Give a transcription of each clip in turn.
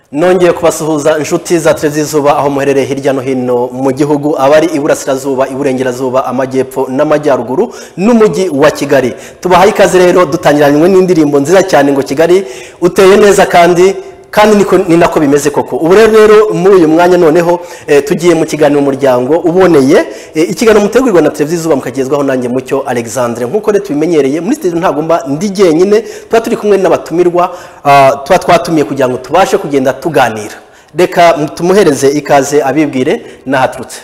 Nongeye kubasuhuza inshuti za televiziyo Izuba aho muherereye hirya no hino mu gihugu abari iburasirazuba iburengerazuba amajyepfo n'amajyaruguru n'umujyi wa Kigali. Tubahaye ikaze rero dutangiranywe n'indirimbo nziza cyane ngo Kigali uteye neza kandi ni nako bimeze koko. Ubu rero muri uyu mwanya noneho tugiye mu kiganiro umuryango uboneye ikiganiro mutegurirwa na televiziyo Izuba mukagezwaho nanjye Mucyo Alexandre nkuko rero tubimenyereye muri studio ntagomba ndi jyenyine tuba turi kumwe n'abatumirwa tuba twatumiye kugira ngo tubashe kugenda tuganira. Reka tumuhereze ikaze abibwire nahaturutse.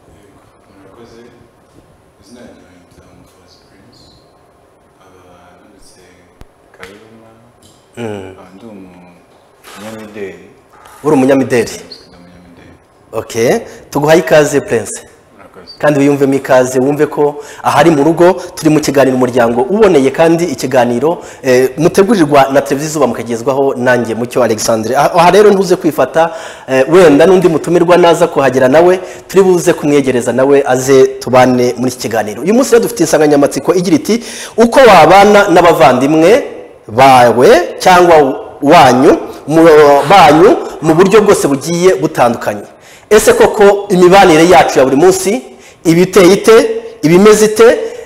Uri umunyamideli. Okay, tuguhaye ikaze Prince. Kandi wiyumvemo ikaze wumve ko ahari mu rugo turi mu kiganiro umuryango uboneye kandi ikiganiro mutegurirwa na televiziyo Izuba mukagezwaho nanjye Mucyo Alexandre. Aha rero ntuze kwifata wenda n'undi mutumirwa naza kuhagera nawe turi buze kumwegereza nawe aze tubane muri iki kiganiro. Uyu munsi rero dufite insanganyamatsiko igira iti uko wabana n'abavandimwe bawe cyangwa wanyu mu buryo bwose bugiye butandukanye. Ese koko imibanire yacu ya buri munsi ibiteye ite ibimeze ite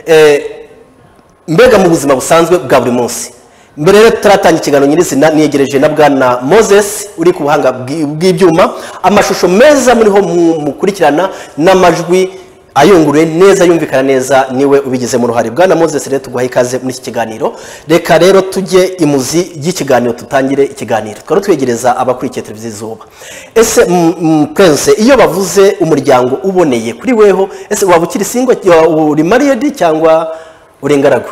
mbega mu buzima busanzwe bwa buri munsi. Mbere rero turatanga ikiganiro nyirizina niyegereje na bwana Moses uri ku buhanga bw'ibyuma amashusho meza muriho mukurikirana n'amajwi ayungure neza yumvikana neza niwe ubigize mu ruhare. Bwana Moses rero tuguhaye ikaze muri iki kiganiro. Reka rero tujye imuzi y'ikiganiro tutangire ikiganiro twari twegereza abakurikiye televiziyo Izuba. Ese Prince iyo bavuze umuryango uboneye kuri weho ese waba ukiri single uri married cyangwa uri ingaragu?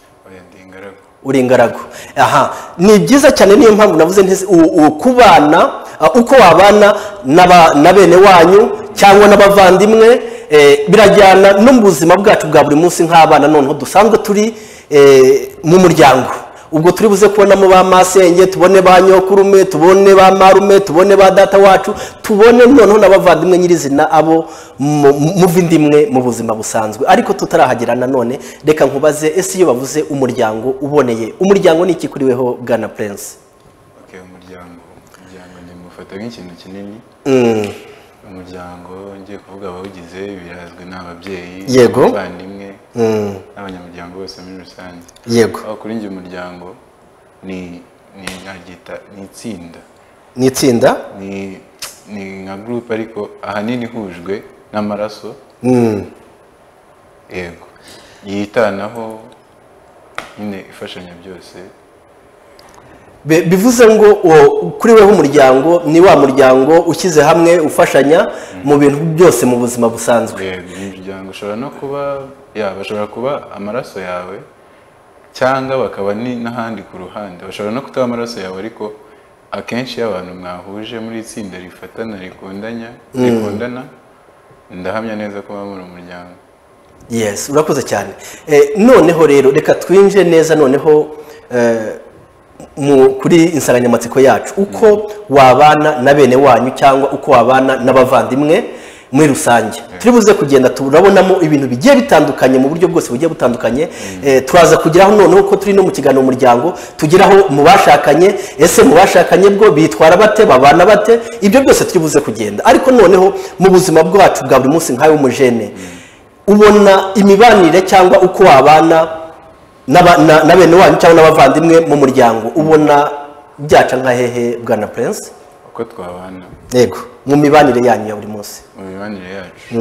Uri ingaragu. Aha ni byiza cyane niyo mpamvu navuze nti ukubana uko wabana na bene wanyu cyangwa n'abavandimwe birajyana no mu buzima bwacu bwa buri munsi nk'abana noneho dusanzwe turi mu muryango. Ubwo turi buze kubonamo ba masenge tubone ba nyokurume tubone ba marume tubone ba data wacu tubone noneho n'abavandimwe nyirizina abo muvindimwe mu buzima busanzwe. Ariko tutarahagera nanone reka nkubaze ese iyo bavuze umuryango uboneye umuryango ni iki kuri weho bwana Prince? Okay, umuryango ndimufata nk'ikintu kinini. Umuryango ngiye kuvuga abawugize birazwe n'ababyeyi abavandimwe n'abanyamuryango bose muri rusange. Yego. Aho kuri njye umuryango ni itsinda. Ni itsinda? Ni nka group ariko ahanini hujwe n'amaraso. Yego. Yitanaho nyine ifashanya byose. Bivuze ngo kuri weho umuryango ni wa muryango ukize hamwe ufashanya mu bintu byose mu buzima busanzwe. Umuryango ushobora no kuba bashobora kuba amaraso yawe cyangwa bakaba n'ahandi ku ruhande bashobora no kutaba amaraso yawe ariko akenshi abantu mwahuje muri itsinda rifatana rikundana ndahamya neza ko muri umuryango. Yes, urakoze cyane. Noneho rero reka twinje neza noneho kuri insanganyamatsiko yacu uko wabana na bene wanyu cyangwa uko wabana n'abavandimwe muri rusange. Turi buze kugenda turabonamo ibintu bigiye bitandukanye mu buryo bwose bugiye butandukanye. Turaza kugeraho noneho ko turi no mu kiganiro umuryango tugeraho mu bashakanye ese mu bashakanye bwo bitwara bate babana bate ibyo byose turi buze kugenda. Ariko noneho mu buzima bwacu bwa buri munsi nkayo umujene ubona imibanire cyangwa uko wabana na bene wanyu cyangwa n'abavandimwe mu muryango ubona byaca nka hehe bwana Prince? Uko twabana. Yego, mu mibanire yanyu ya buri munsi. Mu mibanire yacu.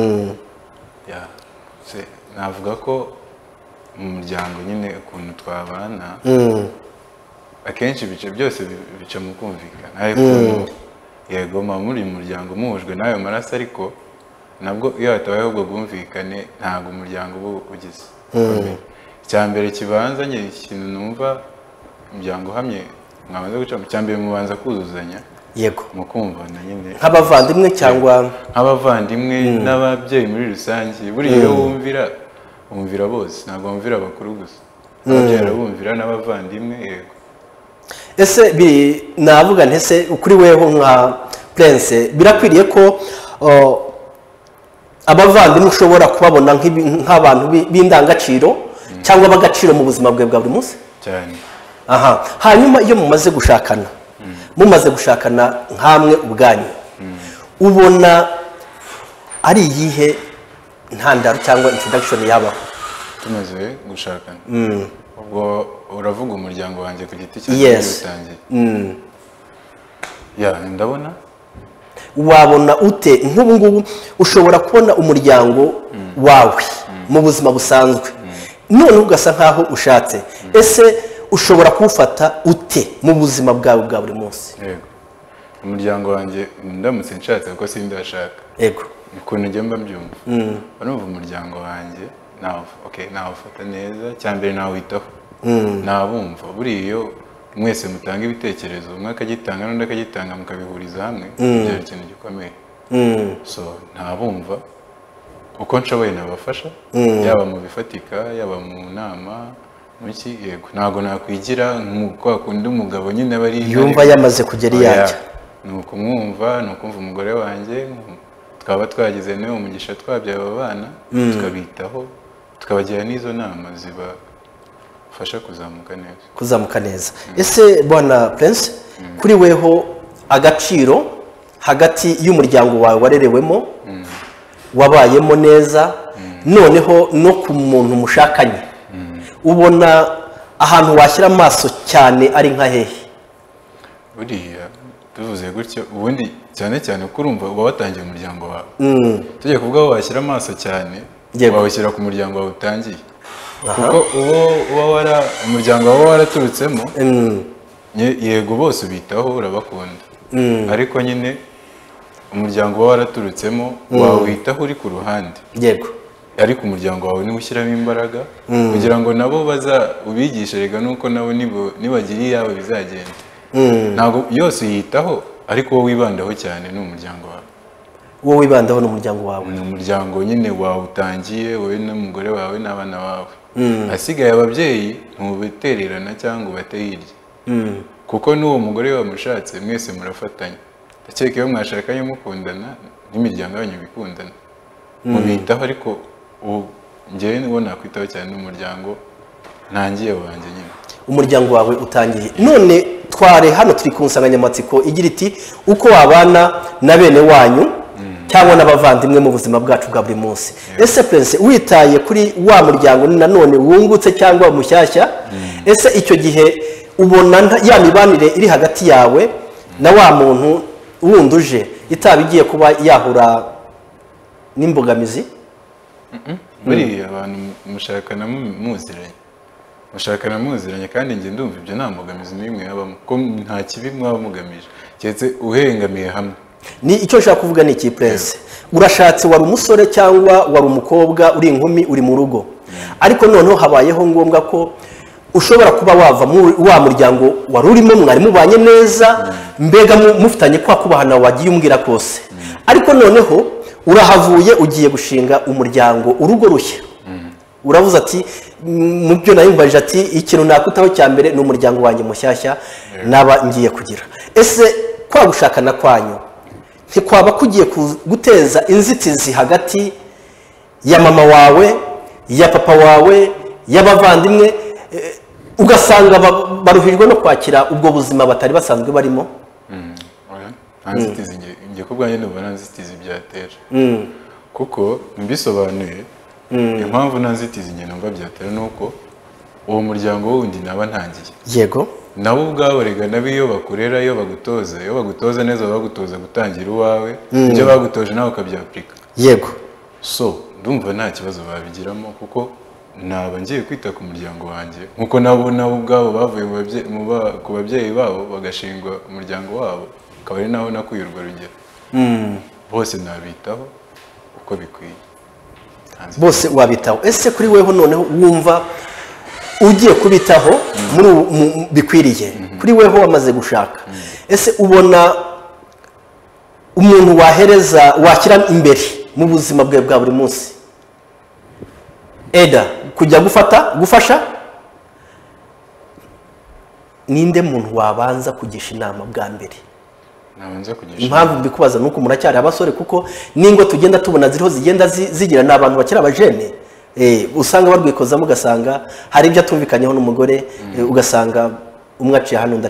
Navuga ko mu muryango nyine ukuntu twabana akenshi ibice byose bica mu kumvikana. Yego muri uyu muryango muhujwe n'ayo maraso ariko nabwo iyo hatabayeho ubwo bwumvikane ntabwo umuryango uba ugize. Cyambere kibanza nyine ikintu numva umuryango uhamye mwabanza guca cyambere mubanza kuzuzanya. Yego. Mukumvana nyine nk'abavandimwe cyangwa nk'abavandimwe n'ababyeyi muri rusange. Buri iyo wumvira bose ntabwo wumvira abakuru gusa. Ababyeyi bumvira n'abavandimwe. Yego. Ese navuga ntese kuri weho nka Prince birakwiriye ko abavandimwe ushobora kubabona nk'abantu b'indangagaciro cyangwa bagaciro mu buzima bwe bwa buri munsi? Cyane. Aha hanyuma iyo mumaze gushakana mumaze gushakana nkamwe ubwanyu ubona ari iyihe ntandaro cyangwa introduction yabaho tumaze gushakana ubwo uravuga umuryango wanjye ku giti cyanjye utangiye ndabona wabona ute nk'ubu ngubu ushobora kubona umuryango wawe mu buzima busanzwe none ugasa nkaho ushatse ese ushobora kuwufata ute mu buzima bwawe bwa buri munsi yego umuryango wanjye ndamutse nshatse kuko sindashaka yego ukuntu njya mba mbyumva urumva umuryango wanjye nawufata neza cyambere nawitaho nabumva buriya mwese mutanga ibitekerezo umwe akagitanga n'undi akagitanga mukabihuriza hamwe ibyo ari ikintu gikomeye so ntabumva uko nshoboye nabafasha yaba mu bifatika yaba mu nama muki yego ntago nakwigira kwa kundi umugabo nyine bari yumva yamaze kugera iyajya ni ukumwumva ni ukumva umugore wanjye twaba twagize niwe umugisha twabyaye aba bana tukabitaho tukabagira n'izo nama zibafasha kuzamuka neza ese bwana Prince kuri weho agaciro hagati y'umuryango wawe warerewemo wabayemo neza noneho no ku muntu mushakanye ubona ahantu washyira amaso cyane ari nka hehe buriya tuvuze gutyo ubundi cyane cyane ko urumva uba watangiye umuryango wawe tugiye kuvuga aho washyira amaso cyane wawushyira ku muryango wawe utangiye kuko umuryango wawe waraturutsemo yego bose ubitaho urabakunda ariko nyine umuryango wawe waraturutsemo wawitaho uri ku ruhande yego ariko umuryango wawe niwe ushyiramo imbaraga kugira ngo nabo ubigishe rega nuko nabo nibagira iyawe bizagenda ntabwo yose uyitaho ariko wowe wibandaho cyane ni umuryango wawe wowe wibandaho n'umuryango wawe ni umuryango nyine wawe utangiye wowe n'umugore wawe n'abana bawe asigaye ababyeyi ntubutererana cyangwa ubate hirya kuko n'uwo mugore wamushatse mwese murafatanya ndakeka iyo mwashakanye mukundana n'imiryango yanyu bikundana mubitaho ariko njyewe niwo nakwitaho cyane n'umuryango ntangiye wanjye nyine umuryango wawe utangiye none tware hano turi ku nsanganyamatsiko igira iti uko wabana na bene wanyu cyangwa n'abavandimwe mu buzima bwacu bwa buri munsi ese Prince witaye kuri wa muryango nanone wungutse cyangwa mushyashya ese icyo gihe ubona ya mibanire iri hagati yawe na wa muntu wundi uje itaba igiye kuba yahura n'imbogamizi buriya abantu mushakana muziranye kandi njye ndumva ibyo nta mbogamizi n'imwe yabamo ko nta kibi mwaba mugamije keretse uhengamiye hamwe ni icyo nshaka kuvuga ni iki Prince urashatse wari umusore cyangwa wari umukobwa uri inkumi uri mu rugo ariko noneho habayeho ngombwa ko ushobora kuba wava wa muryango wari urimo mwari mubanye neza mbega mufitanye kwa kubahana wagiye umbwira kose ariko noneho urahavuye ugiye gushinga umuryango urugo rushya uravuze ati mu byo nayumvaje ati ikintu nakutaho cya mbere ni umuryango wanjye mushyashya naba ngiye kugira ese kwa gushakana kwanyu ntikwaba kugiye guteza inzitizi hagati ya mama wawe ya papa wawe y'abavandimwe ugasanga baruhijwe no kwakira ubwo buzima batari basanzwe barimo nta nzitizi ngiye ku bwanjye ndumva nta nzitizi byatera kuko mbisobanuye impamvu nta nzitizi njye numva byatera ni uko uwo muryango wundi naba ntangiye yego nabo ubwabo rega nabo iyo bakurera iyo bagutoza neza bagutoza gutangira uwawe ibyo bagutoje nawe ukabyapurika yego so ndumva nta kibazo babigiramo kuko naba ngiye kwita ku muryango wanjye nkuko nabo ubwabo bavuye ku babyeyi babo bagashingwa umuryango wabo akaba ari naho nakuye urwo rugero bose nabitaho uko bikwiye bose wabitaho ese kuri weho noneho wumva ugiye kubitaho bikwiriye kuri weho wamaze gushaka ese ubona umuntu wahereza washyira imbere mu buzima bwe bwa buri munsi eda kujya gufasha ninde muntu wabanza kugisha inama bwa mbere impamvu mbikubaza nuko muracyari abasore kuko ningo tugenda tubona ziriho zigenda zigira n'abantu bakira abajene usanga barwikozamo ugasanga hari ibyo atumvikanyeho n'umugore ugasanga umwe aciye hano undi aciye aha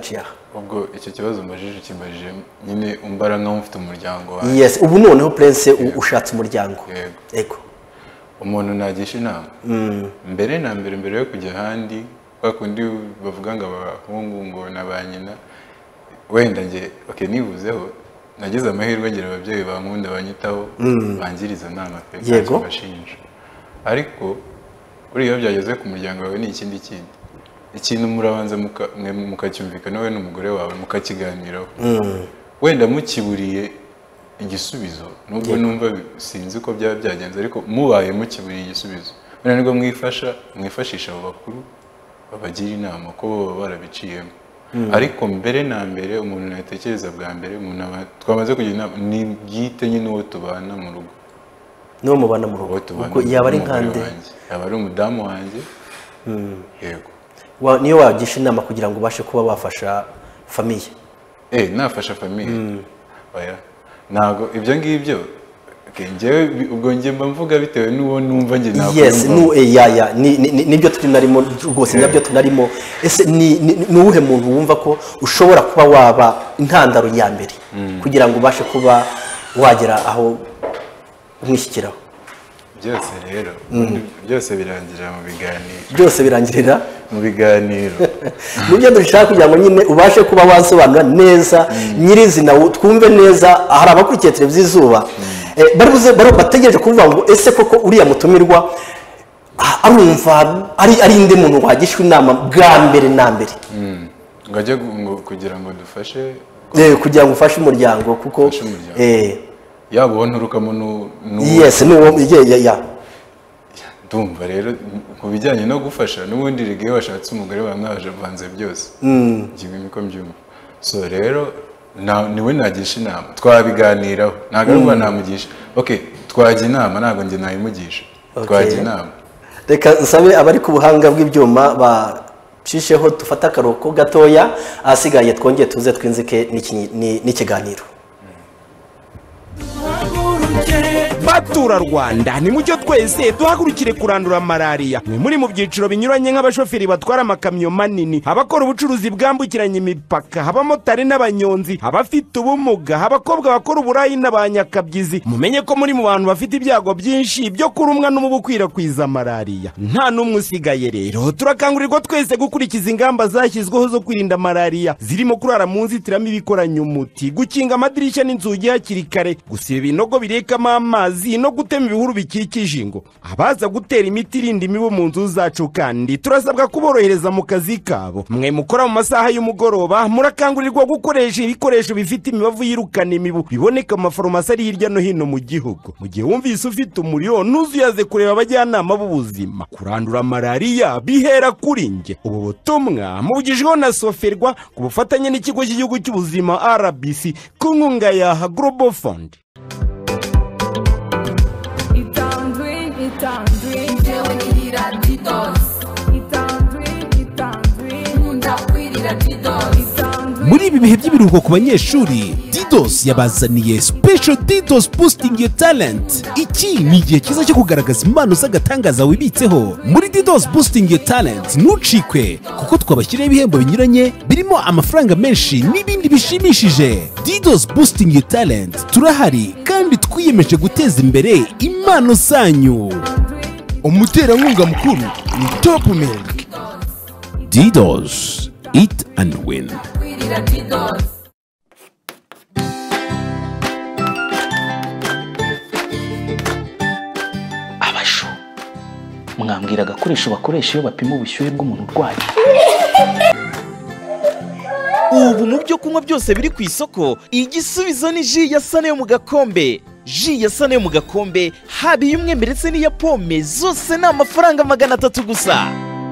ubwo icyo kibazo mbajije kimbajije nyine umbara nkaho mfite umuryango wawe. Yes, ubu noneho Prince ushatse umuryango. Yego. Umuntu nagisha inama. Mbere na mbere yo kujya ahandi bakundi bavuga ngo abahungu ngo nabanyina wenda nge nibuzeho nagize amahirwe ngira ababyeyi bankunda banyitaho bangiriza nama pe bashinja. Ariko uriya byageze ku muryango wawe ni ikindi ikintu murabanza mukacyumvikana wowe n'umugore wawe mukakiganiraho. Wenda mukiburiye igisubizo nubwo numva sinzi ko byagenze ariko mubaye mukiburiye igisubizo wenda nibwo mwifashisha abo bakuru babagira inama ko baba barabiciyemo. Ariko mbere na mbere umuntu natekereza bwa mbere umuntu twamaze kugira inama ni bwite nyine uwo tubana mu rugo. N'uwo mubana mu rugo kuko yaba ari nkande yaba ari umudamu wanjye. Yego. Niyo wagisha inama kugira ngo ubashe kuba wafasha famiye. Nafasha famiye. Oya. Nago ibyo ngibyo ngewe ubwo nge mvuga bitewe n'uwo numva nge nako. Yes, nibyo tunarimo rwose nabyo tunarimo. Ese ni uwuhe muntu wumva ko ushobora kuba waba intandaro ya mbere kugira ngo ubashe kuba wagera aho umwishyikiraho? Byose rero byose birangirira mu biganiro. Byose birangirira mu biganiro. Nibyo dushaka kugira ngo nyine ubashe kuba wasobanura neza nyirizina twumve neza. Hari abakurikiye televiziyo Izuba bari bategereje kuvuga ngo ese koko uriya mutumirwa arumva ari inde muntu wagishwa inama bwa mbere na mbere ngajya kugira ngo dufashe kugira ngo ufashe umuryango kuko yaba ubonurukamo yes n'uwo ndumva rero ku bijyanye no gufasha n'ubundi rigiye washatse umugore bamwaje vanze byose ngiye niko mbyumva. So rero niwe nagisha inama twabiganiraho ntago ari namugisha twajya inama ntago nge nayimugisha twajya inama. Reka nsabe abari ku buhanga bw'ibyuma bacisheho dufata akaroko gatoya ahasigaye twongeye tuze twinzike n'ikiganiro. Batura Rwanda ni mucyo twese duhagurukire kurandura malaria. Mwe muri mu byiciro binyuranye nk'abashoferi batwara amakamyo manini, abakora ubucuruzi bwambukiranya imipaka, abamotari n'abanyonzi, abafite ubumuga, abakobwa bakora uburayi n'abanyakabyizi. Mumenye ko muri mu bantu bafite ibyago byinshi byo kurumwa n'umubu ukwirakwiza malaria. Nta n'umwe usigaye rero. Turakangurirwa twese gukurikiza ingamba zashyizweho zo kwirinda malaria, zirimo kurara mu nzitiramibu ikoranye umuti, gukinga amadirishya n'inzugi hakiri kare, gusiba ibinogo birekamo amazi no gutema ibihuru bikikije ingo. Abaza gutera imiti irinda imibu mu nzu zacu kandi turasabwa kuborohereza mu kazi kabo. Mwe mukora mu masaha y'umugoroba murakangurirwa gukoresha ibikoresho bifite imibavu yirukana imibu biboneka mu mafarumasi ari hirya no hino mu gihugu. Mu gihe wumvise ufite umuriro ntuzuyaze kureba abajyanama b'ubuzima. Kurandura malaria bihera kuri nge. Ubu butumwa mubugijweho na Soferwa ku bufatanye n'ikigo cy'igihugu cy'ubuzima RBC ku nkunga ya Global Fund. Muri ibi bihe by'ibiruhuko ku banyeshuri, Didos yabazaniye Special Didos Boosting Your Talent. Iki ni igihe cyiza cyo kugaragaza impano z'agatangaza wibitseho. Muri Didos Boosting Your Talent ntucikwe kuko twabashyiriyeho ibihembo binyuranye birimo amafaranga menshi n'ibindi bishimishije. Didos Boosting Your Talent turahari kandi twiyemeje guteza imbere impano zanyu. Umuterankunga mukuru ni Top Milk. Didos, eat and win. Abasho mwambwira agakoresho bakoresha iyo bapima ubushyuhe bw'umuntu urwaye. Ubu mu byo kunywa byose biri ku isoko, igisubizo ni ji ya Sane yo mu gakombe. Ji ya Sane yo mu gakombe haba iy'umwembe ndetse n'iya pome, zose ni amafaranga 300 gusa.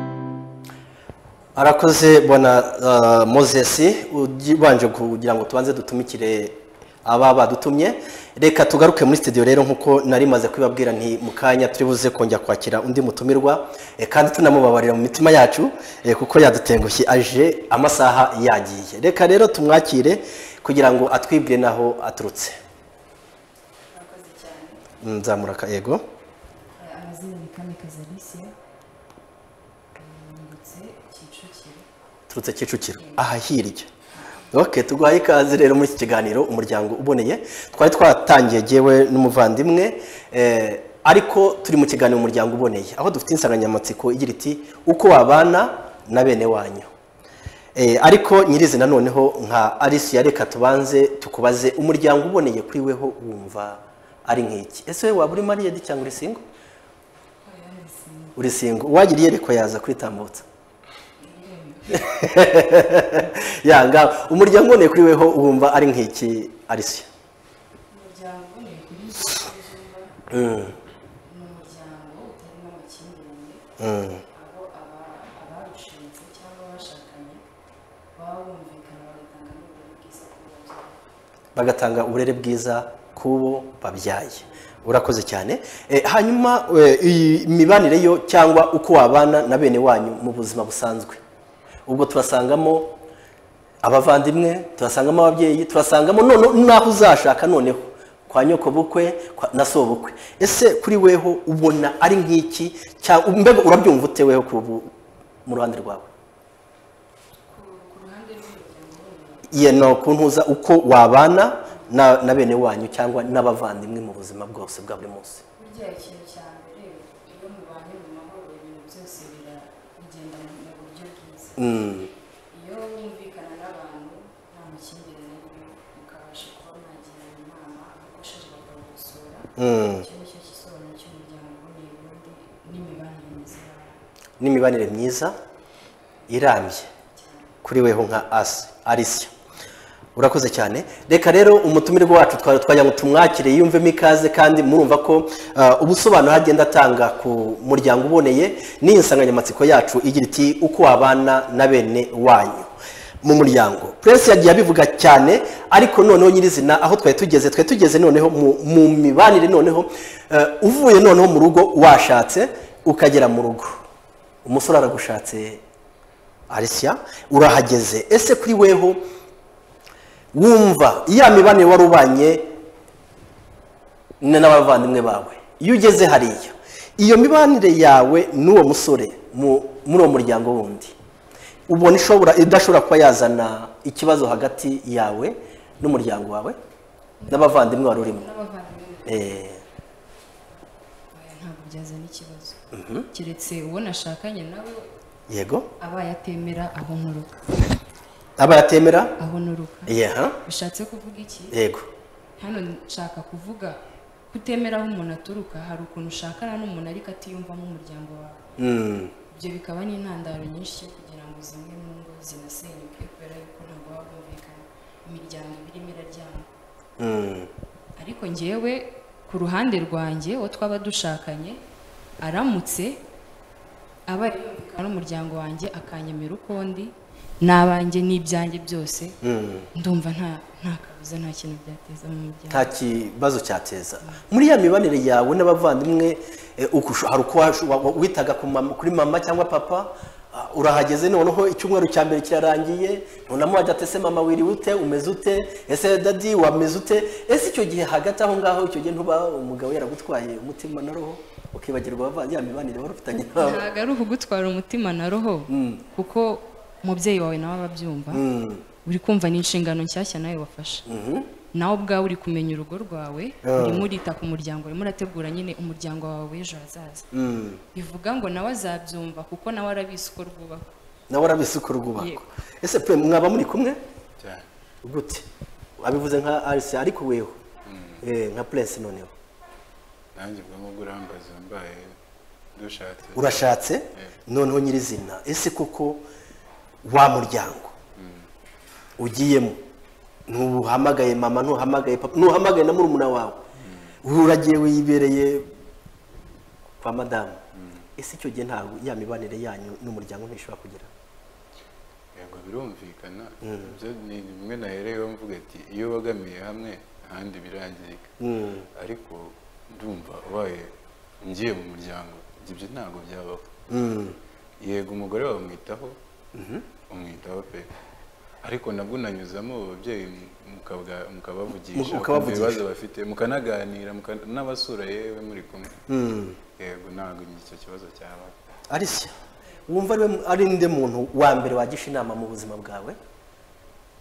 Arakoze bwana Moses ubanje kugira ngo tubanze dutumikire aba badutumye. Reka tugaruke muri studio rero nkuko nari maze kwibabwira nti mukanya turi buze kongera kwakira undi mutumirwa kandi tunamubabarira mu mitima yacu kuko yadutengushye aje amasaha yagiye. Reka rero tumwakire kugira ngo atwibwire naho aturutse. Arakoze cyane. Nzamuraka yego. Amazina ni Kamikazi Alicia. Turutse Kicukiro aha hirya. Okay, tuguhaye ikaze rero muri iki kiganiro umuryango uboneye. Twari twatangiye jewe n'umuvandimwe ariko turi mu kiganiro umuryango uboneye aho dufite insanganyamatsiko igira iti uko wabana na bene wanyu. Ariko nyirizina noneho nka Alicia reka tubanze tukubaze umuryango uboneye kuri weho wumva ari nk'iki. Ese waba uri married cyangwa uri single? Uri single. Wagiriye reko yaza kuri tambutsa. Yanga umuryango uboneye kuri weho wumva ari nk'iki Alicia? umuryango uboneye kuri umuryango utarimo amakimbirane aho abarushinze cyangwa abashakanye baba bumvikana bagatanga uburere bwiza kubo babyaye. Urakoze cyane. Hanyuma imibanire yo cyangwa uko wabana na bene wanyu mu buzima busanzwe, ubwo turasangamo abavandimwe, turasangamo ababyeyi, turasangamo naho uzashaka noneho kwa nyoko bukwe na so bukwe. Ese kuri weho ubona ari nk'iki cyangwa mbega urabyumva ute weho mu ruhande rwawe? ku ruhande rw'umuryango No kuntuza uko wabana na bene wanyu cyangwa n'abavandimwe mu buzima bwose bwa buri munsi. burya ikintu cya mbere iyo mubanye mu mahoro ibintu byose bigenda mu buryo bwiza. Iyo wumvikana n'abantu nta makimbirane arimo mukabasha kuba mwagirana inama abakosheje bakabagosora, icyo ni cyo gisobanuro cy'umuryango uboneye ubundi n'imibanire myiza y'abantu. N'imibanire myiza irambye kuri weho nka Alicia. Urakoze cyane. Reka rero umutumirwa wacu twajya ngo tumwakire yumvemo ikaze kandi murumva ko ubusobanuro agenda atanga ku muryango uboneye ni insanganyamatsiko yacu igira iti uko wabana na bene wanyu mu muryango. Prince yagiye abivuga cyane ariko noneho nyirizina aho twari tugeze noneho mu mibanire noneho uvuye noneho mu rugo washatse ukagera mu rugo umusore aragushatse Alicia urahageze. Ese kuri weho wumva iya mibanire wari ubanye n'abavandimwe bawe iyo ugeze hariya iyo mibanire yawe n'uwo musore muri uwo muryango wundi ubona idashobora kuba yazana ikibazo hagati yawe n'umuryango wawe n'abavandimwe wari urimo? Ntabwo byazana ikibazo keretse uwo nashakanye nawe yego abaye atemera aho nturuka. Abayatemera aho nturuka bishatse kuvuga iki? Yego. Hano nshaka kuvuga kutemera aho umuntu aturuka hari ukuntu ushakana n'umuntu ariko atiyumvamo umuryango wawe. Ibyo bikaba n'intandaro nyinshi yo kugira ngo zimwe mu ngo zinasenyuke kubera yuko ntabwo baba bumvikana, imiryango irimo iraryana. Ariko njyewe ku ruhande rwanjye uwo twaba dushakanye aramutse abaye yumvikana n'umuryango wanjye akanyemera uko ndi n'abanjye n'ibyanjye byose ndumva nta kabuza nta kintu byateza mu muryango, nta kibazo cyateza. Muri ya mibanire yawe n'abavandimwe hari uko witaga kuri mama cyangwa papa urahageze noneho icyumweru cya mbere kirarangiye noneho wajya ate mama wiriwe ute umeze ute ese dadi wameze ute? Ese icyo gihe hagati aho ngaho icyo gihe ntuba umugabo yaragutwaye umutima na roho ukibagirwa ya mibanire wari ufitanye nawe? Ntabwo ari ukugutwara umutima na roho kuko umubyeyi wawe nawe ababyumva uri kumva ni inshingano nshyashya nawe wafashe nawe ubwawe uri kumenya urugo rwawe urimo urita ku muryango urimo urategura nyine umuryango wawe w'ejo hazaza. Bivuga ngo nawe azabyumva kuko nawe arabizi uko rwubakwa. Nawe arabizi uko rwubakwa. Ese pe mwaba muri kumwe gute? Abivuze nka Alicia ariko weho nka Prince noneho nanjye bwamo gurambaza mbaye dushatse urashatse noneho nyirizina. Ese koko wa muryango ugiyemo ntuhamagaye mama ntuhamagaye papa ntuhamagaye na murumuna wawe uragiye wibereye kwa madamu? Ese icyo gihe ntabwo ya mibanire yanyu n'umuryango ntishobora kugira? Yego birumvikana. Ibyo ni bimwe nahereyeho mvuga ati iyo bagamiye hamwe ahandi birangirika, ariko ndumva ubaye ngiye mu muryango ibyo ntabwo byabaho. Yego umugore wawe umwitaho umwitaho pe, ariko nabwo unanyuzamo ababyeyi mukabavugisha ibibazo bafite mukanaganira n'abasura yewe muri kumwe. Yego ntabwo icyo kibazo cyaba. Alicia wumva ari nde muntu wa mbere wagisha inama mu buzima bwawe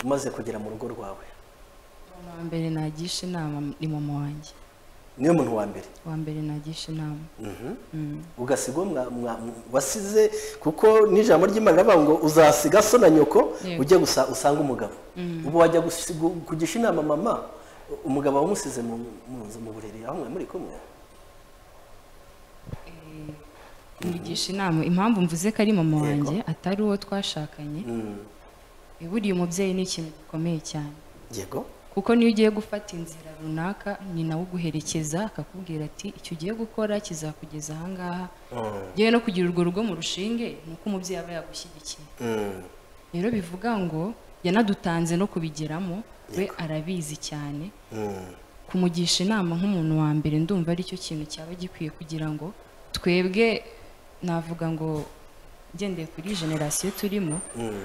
umaze kugera mu rugo rwawe? umuntu wa mbere nagisha inama ni mama wanjye. Niyo muntu wa mbere? Wa mbere nagisha inama. Ugasiga wasize, kuko n'ijambo ry'Imana rivuga ngo uzasiga so na nyoko ujye gusa usanga umugabo. Ubu wajya kugisha inama mama, umugabo wamusize mu nzu mu buriri aho mwe muri kumwe? Mugisha inama, impamvu mvuze ko ari mama wanjye atari uwo twashakanye. Buriya umubyeyi ni ikintu gikomeye cyane. Yego. Kuko niyo ugiye gufata inzira runaka ni nawe uguherekeza akakubwira ati icyo ugiye gukora kizakugeza ahangaha. Yewe no kugira urwo rugo mu rushinge ni uko umubyeyi aba yagushyigikiye. Rero bivuga ngo yanadutanze no kubigeramo, we arabizi cyane. Kumugisha inama nk'umuntu wa mbere ndumva ari cyo kintu cyaba gikwiye kugira ngo twebwe, navuga ngo ngendeye kuri generasiyo turimo,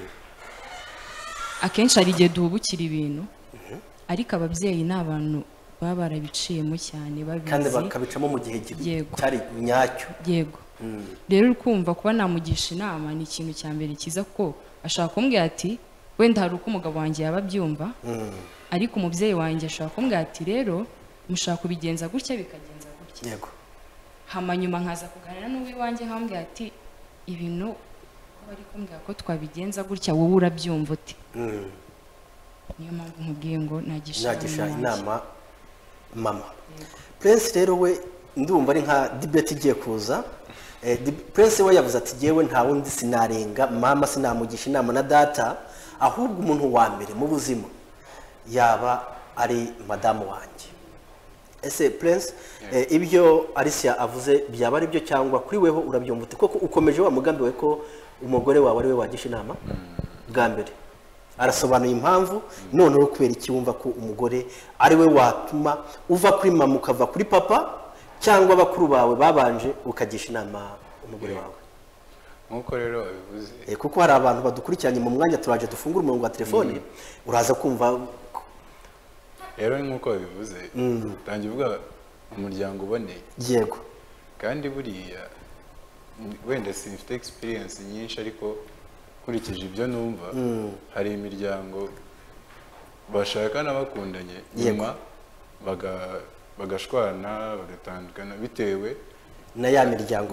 akenshi hari igihe duhubukira ibintu, ariko ababyeyi ni abantu baba barabiciyemo cyane babizi kandi bakabicamo mu gihe cyari nyacyo. Yego. Rero ukumva kuba namugisha inama ni ikintu cya mbere cyiza, kuko ashaka kumbwira ati wenda hari uko umugabo wanjye yaba abyumva, ariko umubyeyi wanjye ashaka kumbwira ati rero mushaka kubigenza gutya bikagenza gutya. Yego. Hama nyuma nkaza kuganira n'uwiwanjye nkambwira ati ibintu ko bari kumbwira ko twabigenza gutya wowe urabyumva uti. Niyo mpamvu nkubwiye ngo nagisha inama mama. Prince rero we ndumva ari nka debate igiye kuza. Prince we yavuze ati jewe nta wundi sinarenga mama, sinamugisha inama na data, ahubwo umuntu wa mbere mu buzima yaba ari madamu wanjye. Ese Prince, ibyo Alicia avuze byaba ari byo cyangwa kuri weho urabyumva ute? Koko ukomeje wa mugambi we ko umugore wawe ari we wagisha inama bwa mbere? Arasobanuye impamvu, none uri kubera iki wumva ko umugore ari we watuma uva kuri mama ukava kuri papa, cyangwa bakuru bawe babanje ukagisha inama umugore wawe? Nkuko rero bivuze, kuko hari abantu badukurikiranye mu mwanya turaje dufungura umurongo wa telefone, uraza kumva rero nkuko bivuze. Tangiye uvuga umuryango uboneye. Yego. Kandi buriya wenda sinfite experience nyinshi, ariko kurikije ibyo numva, hari imiryango bashakana bakundanye nyuma bagashwana bagatandukana bitewe na ya miryango.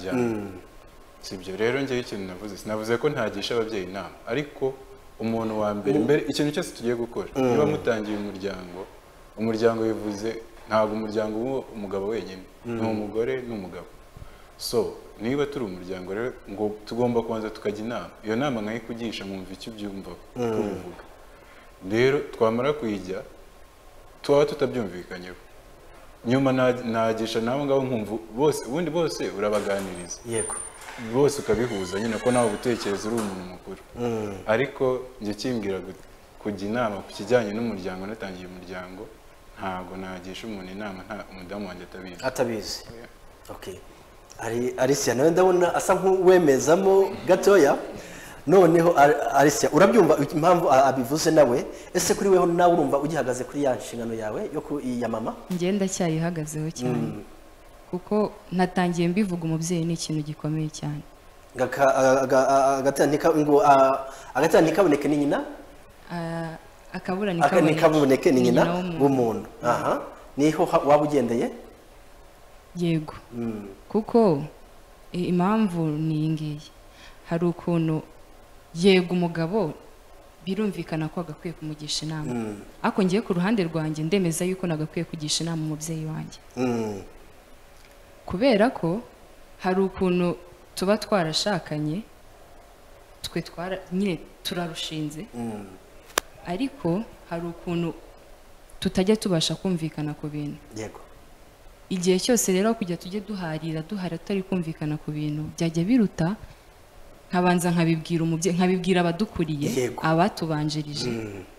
Sibyo rero njye ikintu navuze, sinavuze ko ntagisha ababyeyi inama, ariko umuntu wa mbere ikintu cyose tugiye gukora, niba mutangiye umuryango bivuze ntabwo umuryango umugabo wenyine, ni umugore n'umugabo. So niba turi umuryango rero ngo tugomba kubanza tukajya inama, iyo nama nkayikugisha nkumva icyo ubyumva kuvuga. Rero twamara kuyijya tuba tutabyumvikanyeho, nyuma nagisha nawe ngaho nkumva bose, ubundi bose urabaganiriza. Yego. Bose ukabihuza nyine ko nawe ubutekereza uri umuntu mukuru. Ariko njye kimbwira kujya inama ku kijyanye n'umuryango, natangiye umuryango, ntabwo nagisha umuntu inama nta umudamu wanjye atabizi. Okay. Alicia nawe ndabona asa nk'uwemezamo gatoya. Noneho Alicia urabyumva impamvu abivuze nawe? Ese kuri weho nawe urumva ugihagaze kuri ya nshingano yawe yo ya mama? Ngenda cyayihagazeho cyane. Kuko natangiye mbivuga umubyeyi ni ikintu gikomeye cyane. Agatana ntikaboneke ni nyina? Akabura ntikaboneke ni nyina w'umuntu. Aha. Niho waba ugendeye? Yego. Kuko impamvu ni iyi ngiyi, hari ukuntu yego umugabo birumvikana ko agakwiye kumugisha inama, ariko ngiye ku ruhande rwanjye ndemeza yuko nagakwiye kugisha inama umubyeyi wanjye. Kubera ko hari ukuntu tuba twarashakanye twe nyine turarushinze, ariko hari ukuntu tutajya tubasha kumvikana ku bintu. Yego. Igihe cyose rero kujya tujye duhara tutari kumvikana ku bintu, byajya biruta nkabanza nkabibwira umubyeyi, nkabibwira abadukuriye, abatubanjirije,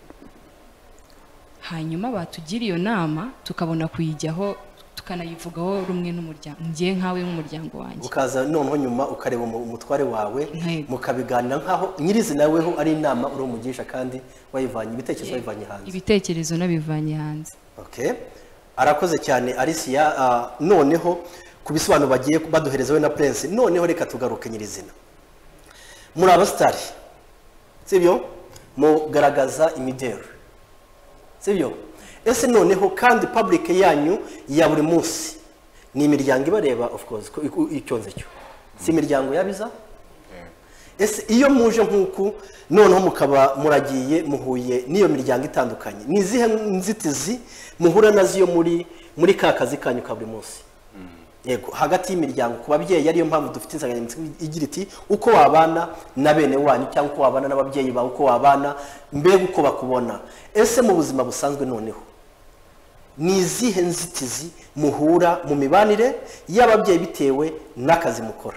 hanyuma batugira iyo nama tukabona kuyijyaho tukanayivugaho rumwe n'umuryango, ngiye nkawe nk'umuryango wanjye. Ukaza noneho nyuma ukareba umutware wawe mukabiganira nkaho nyirizina weho ari inama uri umugisha, kandi wayivanye ibitekerezo wayivanye hanze. Ibitekerezo nabivanye hanze. Okay. Arakoze cyane Alicia. Noneho ku bisobanuro bagiye baduhereza we na Prince, noneho reka tugaruke nyirizina. Muri abastari sibyo, mugaragaza imideli sibyo ese noneho kandi public yanyu ya buri munsi ni imiryango ibareba of course icyonze cyo si imiryango yabiza ese iyo muje nk'uku noneho mukaba muragiye muhuye n'iyo miryango itandukanye ni izihe nzitizi muhura nazo muri ka kazi kanyu ka buri munsi yego hagati y'imiryango ku babyeyi ariyo mpamvu dufite insanganyamatsiko igira iti uko wabana na bene wanyu cyangwa uko wabana n'ababyeyi bawe uko wabana mbega uko bakubona ese mu buzima busanzwe noneho ni izihe nzitizi muhura mu mibanire y'ababyeyi bitewe n'akazi mukora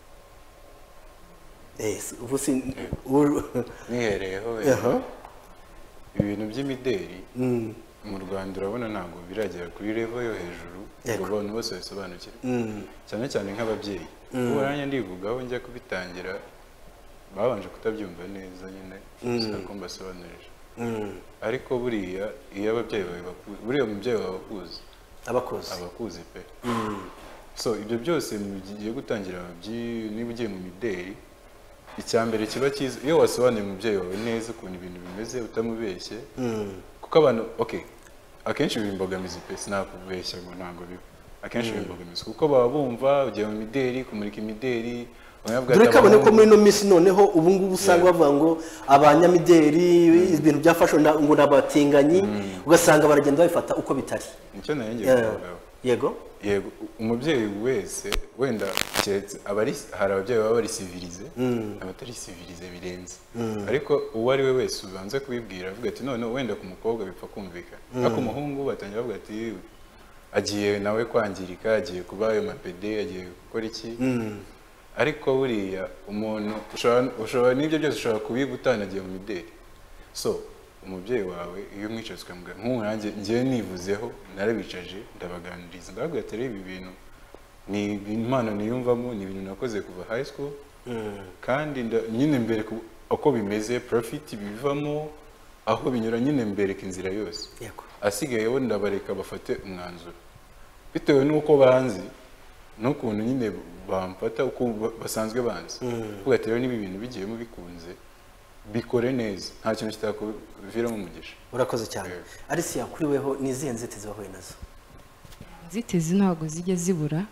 nihereyeho ibintu by'imideli mu Rwanda urabona ntabwo biragera kuri level yo hejuru ngo abantu bose basobanukirwe cyane cyane nk'ababyeyi ubu nanjye ndivugaho njya kubitangira babanje kutabyumva neza nyine gusa ko mbasobanurije ariko buriya iyo ababyeyi bawe buriya umubyeyi wawe abakuzi pe so ibyo byose mugiye gutangira niba ugiye mu mideli icyambere kiba cyiza iyo wasobanuye umubyeyi wawe neza ukuntu ibintu bimeze utamubeshye kuko abantu akenshi bimbogamizi pe sinakubeshya ngo ntabwo biba akenshi bimbogamizi kuko baba bumva ugiye mu mideli kumurika imideli dore kabone ko muri no minsi noneho ubu ngubu usanga bavuga ngo abanyamideli ibintu byafashwe ngo nabatinganyi ugasanga baragenda babifata uko bitari nicyo nanjye kuvugaho yego umubyeyi wese wenda hari ababyeyi baba bari civilize abatari civilize birenze ariko uwo ari we wese ubanza kubibwira avuga ati none wenda ku mukobwa bipfa kumvikana ariko umuhungu batangira bavuga ati agiye nawe kwangirika agiye kuba ayo mapede agiye gukora iki ariko buriya umuntu ushobora n'ibyo byose ushobora kubiga utanagiye mu mideli so umubyeyi wawe iyo umwicaye ukamubwira nk'ubu nanjye ngewe nivuzeho narabicaje ndabaganiriza ndababwira ati ibi bintu ni impano niyumvamo ni ibintu nakoze kuva high school kandi nyine mbere uko bimeze profit bivamo aho binyura nyine mbereka inzira yose asigaye bo ndabareka bafate umwanzuro bitewe n'uko banzi n'ukuntu nyine bamfata uko basanzwe banzi kuko rero niba ibintu bigiyemo bikunze bikore neza nta kintu kitakuviramo umugisha urakoze cyane Alicia kuri weho ni izihe nzitizi wahuye nazo inzitizi ntabwo zijya zibura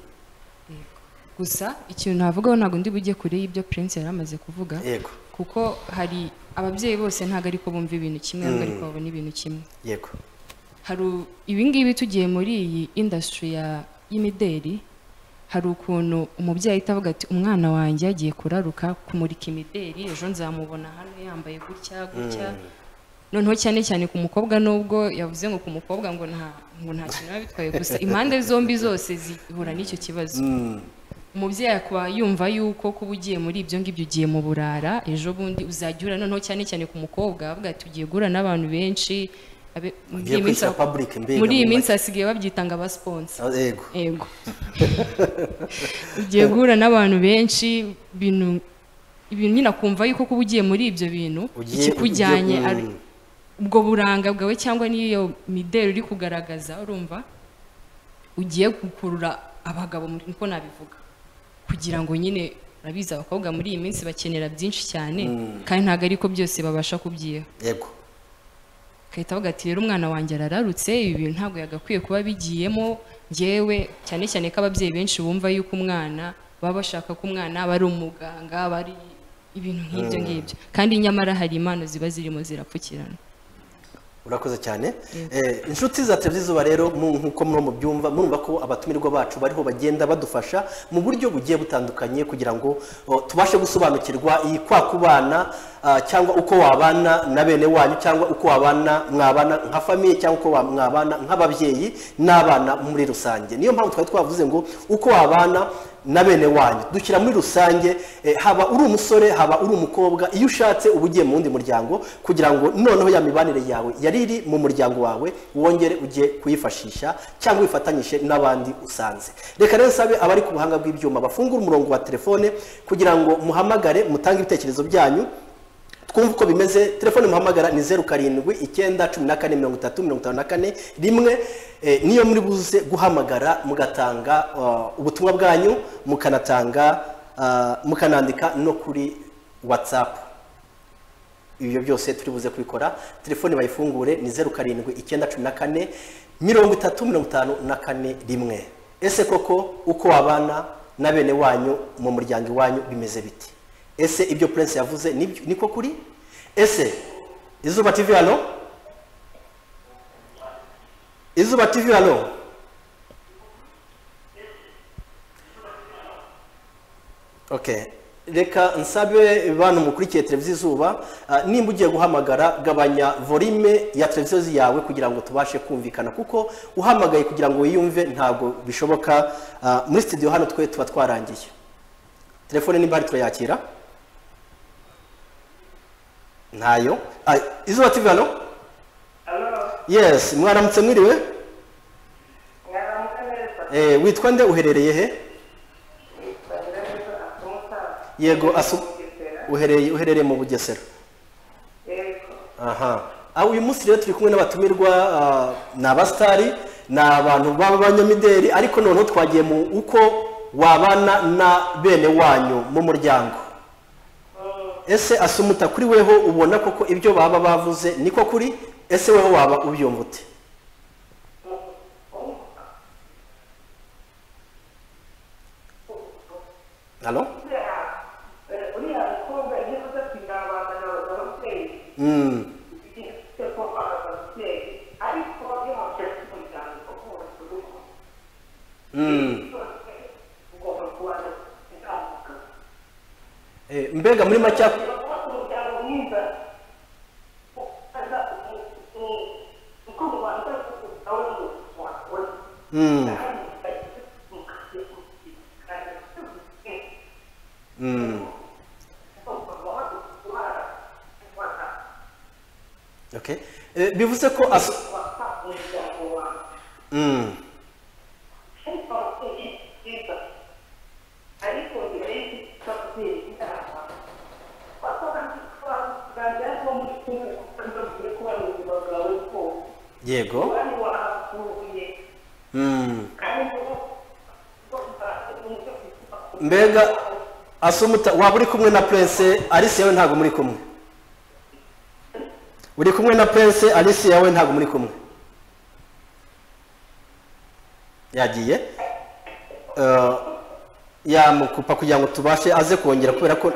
gusa ikintu navugaho ntabwo ndi bujye kure y'ibyo Prince yari amaze kuvuga kuko hari ababyeyi bose ntabwo ariko bumva ibintu kimwe ntabwo ariko babona ibintu kimwe hari ibingibi tugiye muri iyi industry y'imideli hari ukuntu umubyeyi ahita avuga ati umwana wanjye yagiye kuraruka kumurika imideli ejo nzamubona hano yambaye gutya noneho cyane cyane ku mukobwa nubwo yavuze ngo ku mukobwa ngo nta kintu biba bitwaye gusa impande zombi zose zihura n'icyo kibazo umubyeyi akaba yumva yuko kuba ugiye muri ibyo ngibyo ugiye mu burara ejo bundi uzajya uhura noneho cyane cyane ku mukobwa avuga ati ugiye guhura n'abantu benshi muri iyi minsi hasigaye babyitanga abasponsa yego ugiye guhura n'abantu benshi ibintu nyine akumva yuko kuba ugiye muri ibyo bintu ikikujyanye ubwo buranga bwawe cyangwa n'iyo mideli uri kugaragaza urumva ugiye gukurura abagabo niko nabivuga kugira ngo nyine urabizi abakobwa muri iyi minsi bakenera byinshi cyane kandi ntabwo ariko byose babasha kubyiha yego kahita avuga ati rero umwana wanjye arararutse ibi bintu ntabwo yagakwiye kuba bigiyemo ngewe cyane cyane ko ababyeyi benshi bumva yuko umwana baba bashaka ko umwana aba ari umuganga bari ibintu nk'ibyo ngibyo kandi nyamara hari impano ziba zirimo zirapfukirana urakoze cyane inshuti za televiziyo rero nk'uko mu byumva murumva ko abatumirwa bacu bariho bagenda badufasha mu buryo bugiye butandukanye kugira ngo tubashe gusobanukirwa iyi kwa kubana cyangwa uko wabana na bene wanyu cyangwa uko mwabana nka famiye cyangwa uko mwabana nk'ababyeyi n'abana muri rusange niyo mpamvu twari twavuze ngo uko wabana na bene wanyu dushyira muri rusange haba uri umusore haba uri umukobwa iyo ushatse uba ugiye mu wundi muryango kugira ngo noneho ya mibanire yawe yari iri mu muryango wawe wongere ujye kuyifashisha cyangwa wifatanyije n'abandi usanze reka rero nsabe abari ku buhanga bw'ibyuma bafungura umurongo wa telefone kugira ngo muhamagare mutange ibitekerezo byanyu twumva uko bimeze telefone muhamagara ni 07745354 niyo muri buze guhamagara mugatanga ubutumwa bwanyu mukanandika no kuri WhatsApp ibyo byose turi buze kubikora. Telefone bayifungure ni 0794 3054 ese koko uko wabana na bene wanyu mu muryango wanyu bimeze biti? Ese ibyo Prince yavuze niko kuri? Ese Izuba TV halo? Izuba TV halo? Okay, reka nsabe bantu mukurikiye televiziyo Izuba, nimba ugiye guhamagara gabanya volume ya televiziyo yawe kugira ngo tubashe kumvikana, kuko uhamagaye kugira ngo wiyumve ntabwo bishoboka. Muri studio hano twe tuba twarangiye. Telefone nimba hari turayakira? Ntayo. Izuba TV halo? Yes, mwaramutse mwiriwe? Witwa nde, uherereye he? Yego, uherereye mu Bugesera. Aha. Uyu munsi rero turi kumwe n'abatumirwa n'abastari, n'abantu b'abanyamideli, ariko noneho twagiye mu uko wabana na bene wanyu mu muryango. Ese Asumuta, kuri weho ubona koko ibyo baba bavuze niko kuri? Ese weho waba ubyumva ute? Halo? Mbega muri macya Okay. Bivuze ko Yego. Mbega Asumuta, waba uri kumwe na Prince Alice yawe ntago muri kumwe? Uri kumwe na Prince Alice yawe ntago muri kumwe? Yagiye yamukupa kugira ngo tubashe aze kongera, kubera ko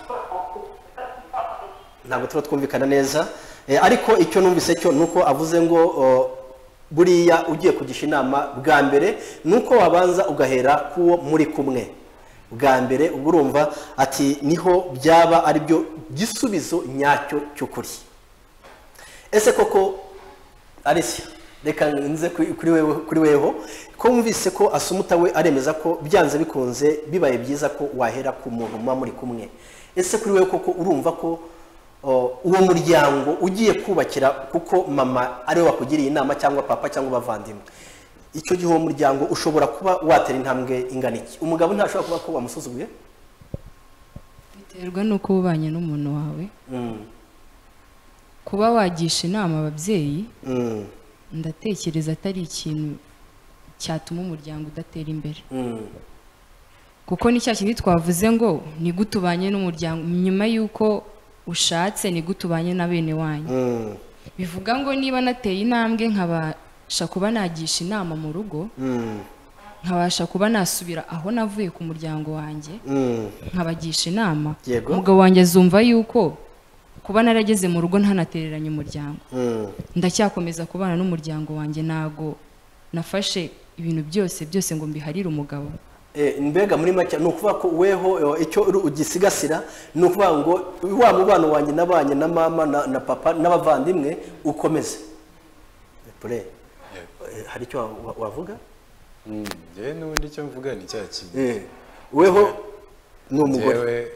ntabwo twumvikana neza. Ariko icyo numvise cyo nuko avuze ngo buriya ugiye kugisha inama bwa mbere nuko wabanza ugahera kuwo muri kumwe bwa mbere, urumva ati niho byaba ari byo gisubizo nyacyo cy'ukuri. Ese koko Alicia, reka nze kuri weho ko wumvise ko Asumuta we aremeza ko byanze bikunze bibaye byiza ko wahera ku muntu muba muri kumwe. Ese kuri wewe koko urumva ko uwo muryango ugiye kubakira, kuko mama ari we wakugiriye inama cyangwa papa cyangwa bavandimwe, icyo gihe uwo muryango ushobora kuba watera intambwe ingana iki? Umugabo ntashobora kuba ko wamusuzuguye? Biterwa nuko ubanye n'umuntu wawe. Kuba wagisha inama ababyeyi, ndatekereza atari ikintu cyatuma umuryango udatera imbere. Kuko ni cya kintu twavuze ngo ni gutubanye n'umuryango nyuma yuko ushatse, ni gutubanye na bene wanyu. Bivuga ngo niba nateye intambwe nkabasha kuba nagisha inama mu rugo, nkabasha kuba nasubira aho navuye ku muryango wanjye, nkabagisha inama, umugabo wanjye azumva yuko kuba narageze mu rugo ntanatereranye umuryango, ndacyakomeza kubana n'umuryango wanjye, nago nafashe ibintu byose ngo mbiharire umugabo. Mbega muri make ni ukuvuga ko weho icyo ugisigasira ni ukuvuga ngo wa mubano wanjye nabanye na mama na papa n'abavandimwe ukomeze. Hari icyo wavuga? Njyewe n'ubundi icyo mvuga ni cya kintu. Weho ni umugore?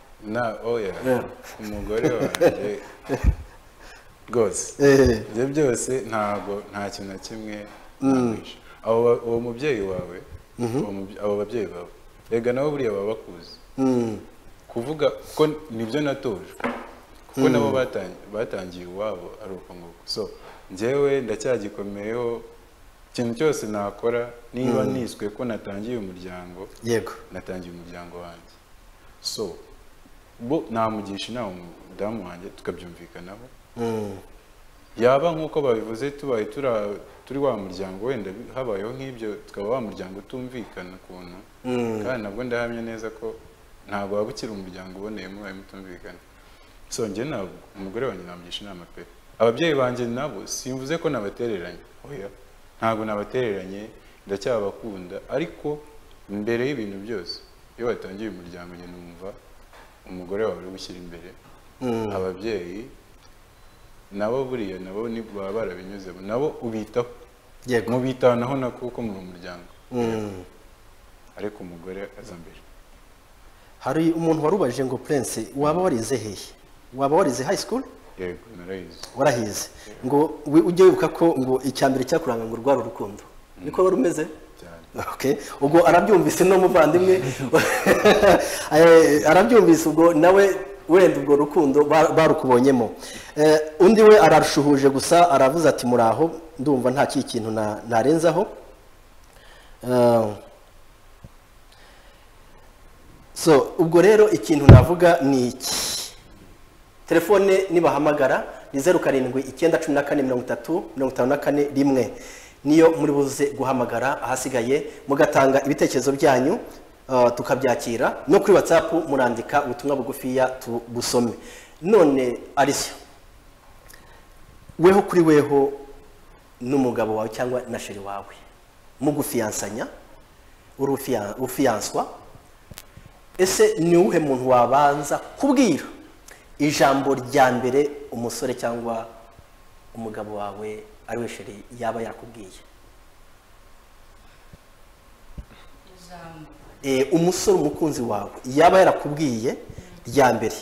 Umugore wanjye rwose ibyo byose ntabwo, nta kintu na kimwe namwisha. Uwo mubyeyi wawe, abo babyeyi bawe rega nabo buriya baba bakuzi kuvuga ko nibyo natojwe, kuko nabo batangiye iwabo ari uko nguko. So njyewe ndacyagikomeyeho, ikintu cyose nakora niba niswe ko natangiye umuryango, yego natangiye umuryango wanjye. So bo namugisha inama umudamu wanjye tukabyumvikanaho yaba nk'uko babivuze tubaye turi wa muryango wenda habayeho nk'ibyo tukaba wa muryango utumvikana ukuntu kandi nabwo ndahamya neza ko ntabwo waba ukiri umuryango uboneye mubaye mutumvikana so njye ntabwo umugore wanjye namugisha inama pe ababyeyi banjye nabo simvuze ko nabatereranye oya ntabwo nabatereranye ndacyabakunda ariko mbere y'ibintu byose iyo watangiye umuryango njye numva umugore wawe uri gushyira imbere ababyeyi nabo buriya nabo baba barabinyuzemo nabo ubitaho mubitanaho na kuko muri umuryango ariko umugore aza mbere. Hari umuntu warubajije ngo Prince waba warize hehe waba warize high school? Yego narayize. Warahize ngo ujye wibuka ko ngo icyambere cyakuranga ngo rwaro rukundo niko wari umeze? Okay, ubwo arabyumvise no muvandimwe arabyumvise ubwo nawe wenda ubwo rukundo barukubonyemo. Undi we ararushuhuje gusa aravuze ati muraho ndumva nta kintu narenzaho. So ubwo rero ikintu navuga ni iki, telefone nibahamagara ni 0794305451 niyo muri buze guhamagara, ahasigaye mugatanga ibitekerezo byanyu tukabyakira, no kuri WhatsApp murandika ubutumwa bugufiya tubusome. None Alicia, weho kuri weho n'umugabo wawe cyangwa na sheri wawe mugufiyansanya urufiyanswa, ese ni uwuhe muntu wabanza kubwira ijambo rya mbere umusore cyangwa umugabo wawe ari we sheri yaba yakubwiye? Umusore umukunzi wawe yaba yarakubwiye rya mbere.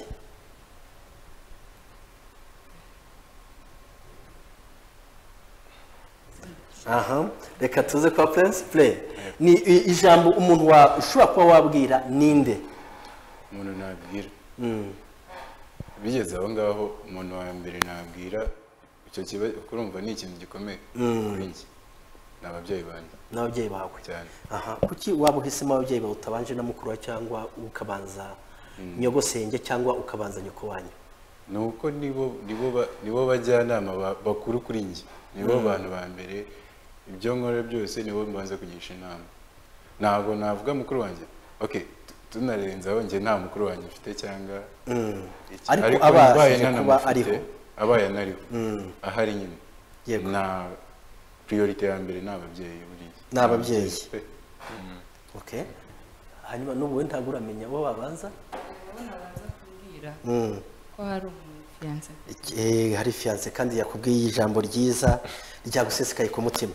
Aha, reka tuze kwa Prince Play. Ni ijambo umuntu ushobora kuba wabwira ninde? Umuntu nabwira bigeze aho ngaho, umuntu wa mbere nabwira icyo kibazo kurumva ni ikintu gikomeye kuri njye n'ababyeyi banjye. N'ababyeyi bawe cyane. Aha, kuki waba uhisemo ababyeyi bawe utabanje na mukuru cyangwa ukabanza nyogosenge cyangwa ukabanza nyoko wanyu? Nuko nibo bajyanama bakuru kuri njye, nibo bantu ba mbere, ibyo nkora byose nibo mbanza kugisha inama. Ntabwo navuga mukuru wanjye okay tunarenzaho njye nta mukuru wanjye mfite cyangwa ariko abaye kuba ariho abaye nariho ahari nyine na priority ya mbere n'ababyeyi buriye n'ababyeyi. Okay, hanyuma n'ubu ntabwo uramenya abo babanza kubwira ko hari umufiance. Hari fiance kandi yakubwiye ijambo ryiza ryagusesekaye ku mutima.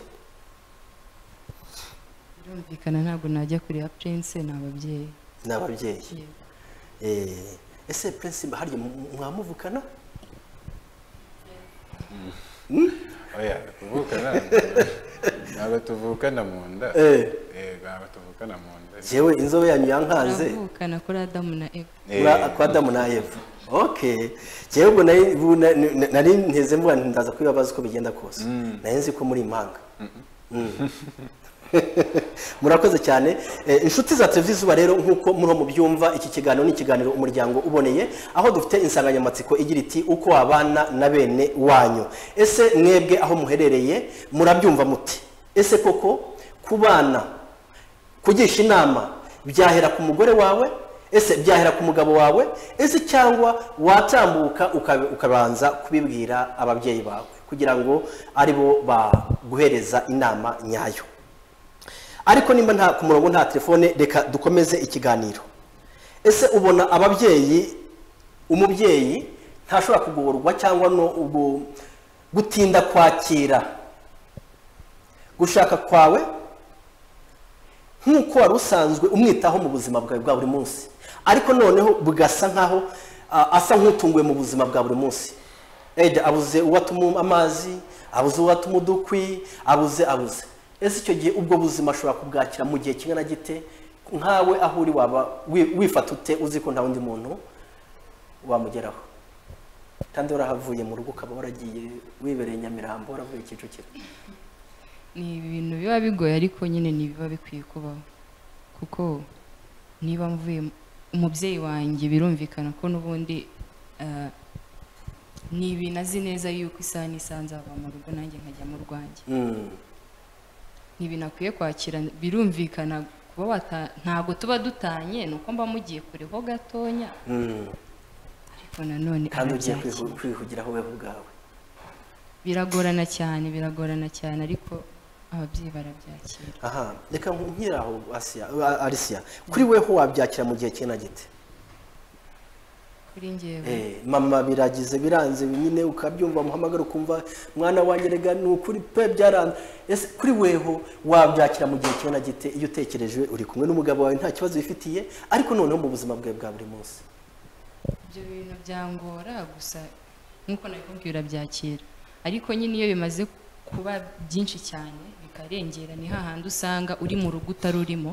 Birumvikana ntabwo najya kuri ya Prince n'ababyeyi. N'ababyeyi. Ese Prince harya mwamuvukana? Oya, tuvukana. Ntabwo tuvukana mu nda. Ntabwo tuvukana mu nda. Jewe inzobe yanyu yankanze. Tuvukana kuri Adamu na Eva. Kwa Adamu na Eva. Okay. Jewe ubwo nari nteze mvuga ndaza kwibabaza uko bigenda kose. Nayenzi ko muri impanga. Murakoze cyane. Inshuti za televiziyo rero nkuko muri mu byumva, iki kiganiro ni ikiganiro umuryango uboneye, aho dufite insanganyamatsiko igira iti uko wabana na bene wanyu. Ese mwebwe aho muherereye murabyumva muti? Ese koko kubana kugisha inama byahera ku mugore wawe? Ese byahera ku mugabo wawe? Ese cyangwa watambuka ukabanza kubibwira ababyeyi bawe kugira ngo aribo baguhereza inama nyayo? Ariko nimba nta ku murongo nta telefone, reka dukomeze ikiganiro. Ese ubona ababyeyi, umubyeyi ntashobora kugorwa cyangwa no gutinda kwakira gushaka kwawe nk'uko wari usanzwe umwitaho mu buzima bwawe bwa buri munsi, ariko noneho bugasa nkaho asa nk'utunguwe mu buzima bwa buri munsi? Abuze uwatuma amazi, abuze uwatuma udukwi, abuze. Ese icyo gihe ubwo buzima ashobora kubwakira mu gihe kingana gite? Nkawe aho uri waba wifata ute uzi ko nta wundi muntu wamugeraho? Kandi warahavuye mu rugo ukaba waragiye wibereye Nyamirambo, waravuye Kicukiro. Ni ibintu biba bigoye ariko nyine ni biba bikwiye kubaho, kuko niba mvuye umubyeyi wanjye birumvikana ko n'ubundi ni ibintu azi neza yuko isaha n'isaha nzava mu rugo nanjye nkajya mu rwanjye ni ibintu akwiye kwakira birumvikana kuba ntabwo tuba dutanye ni uko mba mugiye kureho gatonya ariko nanone kandi ugiye kwihugiraho wowe ubwawe biragorana cyane ariko ababyeyi barabyakira. aha reka nkiraho Alicia kuri weho wabyakira mu gihe kina gite? Kuri njyewe mama biragize biranze nyine ukabyumva muhamagara ukumva mwana wanjye rega ni ukuri pe byaranze. Ese kuri weho wabyakira mu gihe kina gite iyo utekereje uri kumwe n'umugabo wawe nta kibazo bifitiye ariko noneho mu buzima bwe bwa buri munsi? Ibyo bintu byangora gusa nkuko nakubwira byakira ariko nyine iyo bimaze kuba byinshi cyane bikarengera ni hahandi usanga uri mu rugo utarurimo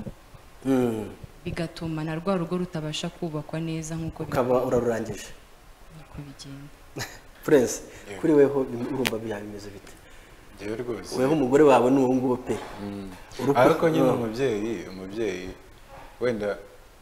bigatuma na rwa rugo rutabasha kubakwa neza nkuko ukaba urarurangije niko bigenda. Prince kuri weho urumva bimeze bite? Jewe rwose weho umugore wawe ni uwo nguwo pe ariko nyine umubyeyi wenda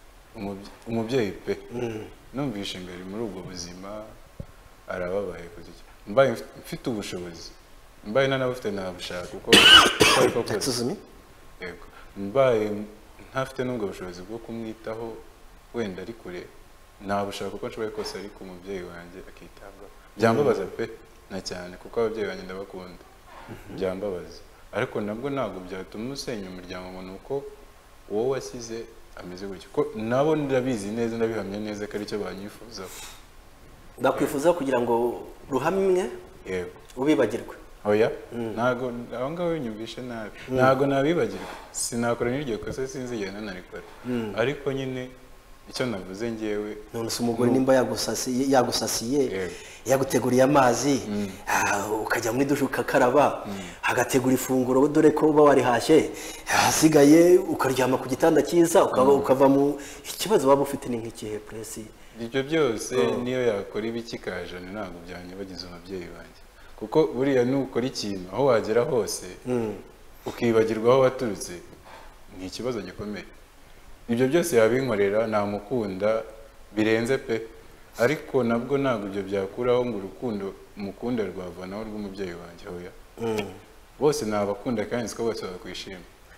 umubyeyi pe numvishe imbere muri ubwo buzima arababaye kuziki mbaye mfite ubushobozi mbaye nanabufite nabushaka kuko ariko kose yego mbaye ntafite n'ubwo bushobozi bwo kumwitaho wenda ari kure nabushaka uko nshoboye kose ariko umubyeyi wanjye akitabwaho byambabaza pe na cyane kuko ababyeyi banjye ndabakunda byambabaza ariko nabwo ntabwo byatuma usenya umuryango ngo nuko wowe wasize ameze gutyo ko nabo ndabizi neza ndabihamya neza ko aricyo banyifuzaho bakwifuza kugira ngo ruhamwe yego ubibagirwe. oya ntago aho ngaho nyumvishe nabi ntago nabibagirwa sinakora n'iryo kosa sinzigera nanarikora ariko nyine icyo navuze ngewe none se umugore nimba yagusasiye yaguteguriye amazi ukajya muri dushe ukakaraba agategura ifunguro dore ko uba warihashye hasigaye ukaryama ku gitanda cyiza ukava mu ikibazo waba ufite ni nk'ikihe Prince? ibyo byose niyo yakora ibikikajana ntabwo byanyibagiza umubyeyi wanjye kuko buriya nukora ikintu aho wagera hose ukibagirwa aho waturutse ni ikibazo gikomeye. Ibyo byose yabinkorera namukunda birenze pe ariko nabwo ntabwo ibyo byakuraho ngo urukundo mukunda rwavanaho rw'umubyeyi wanjye hoya bose nabakunda kandi siko bose bakwishima.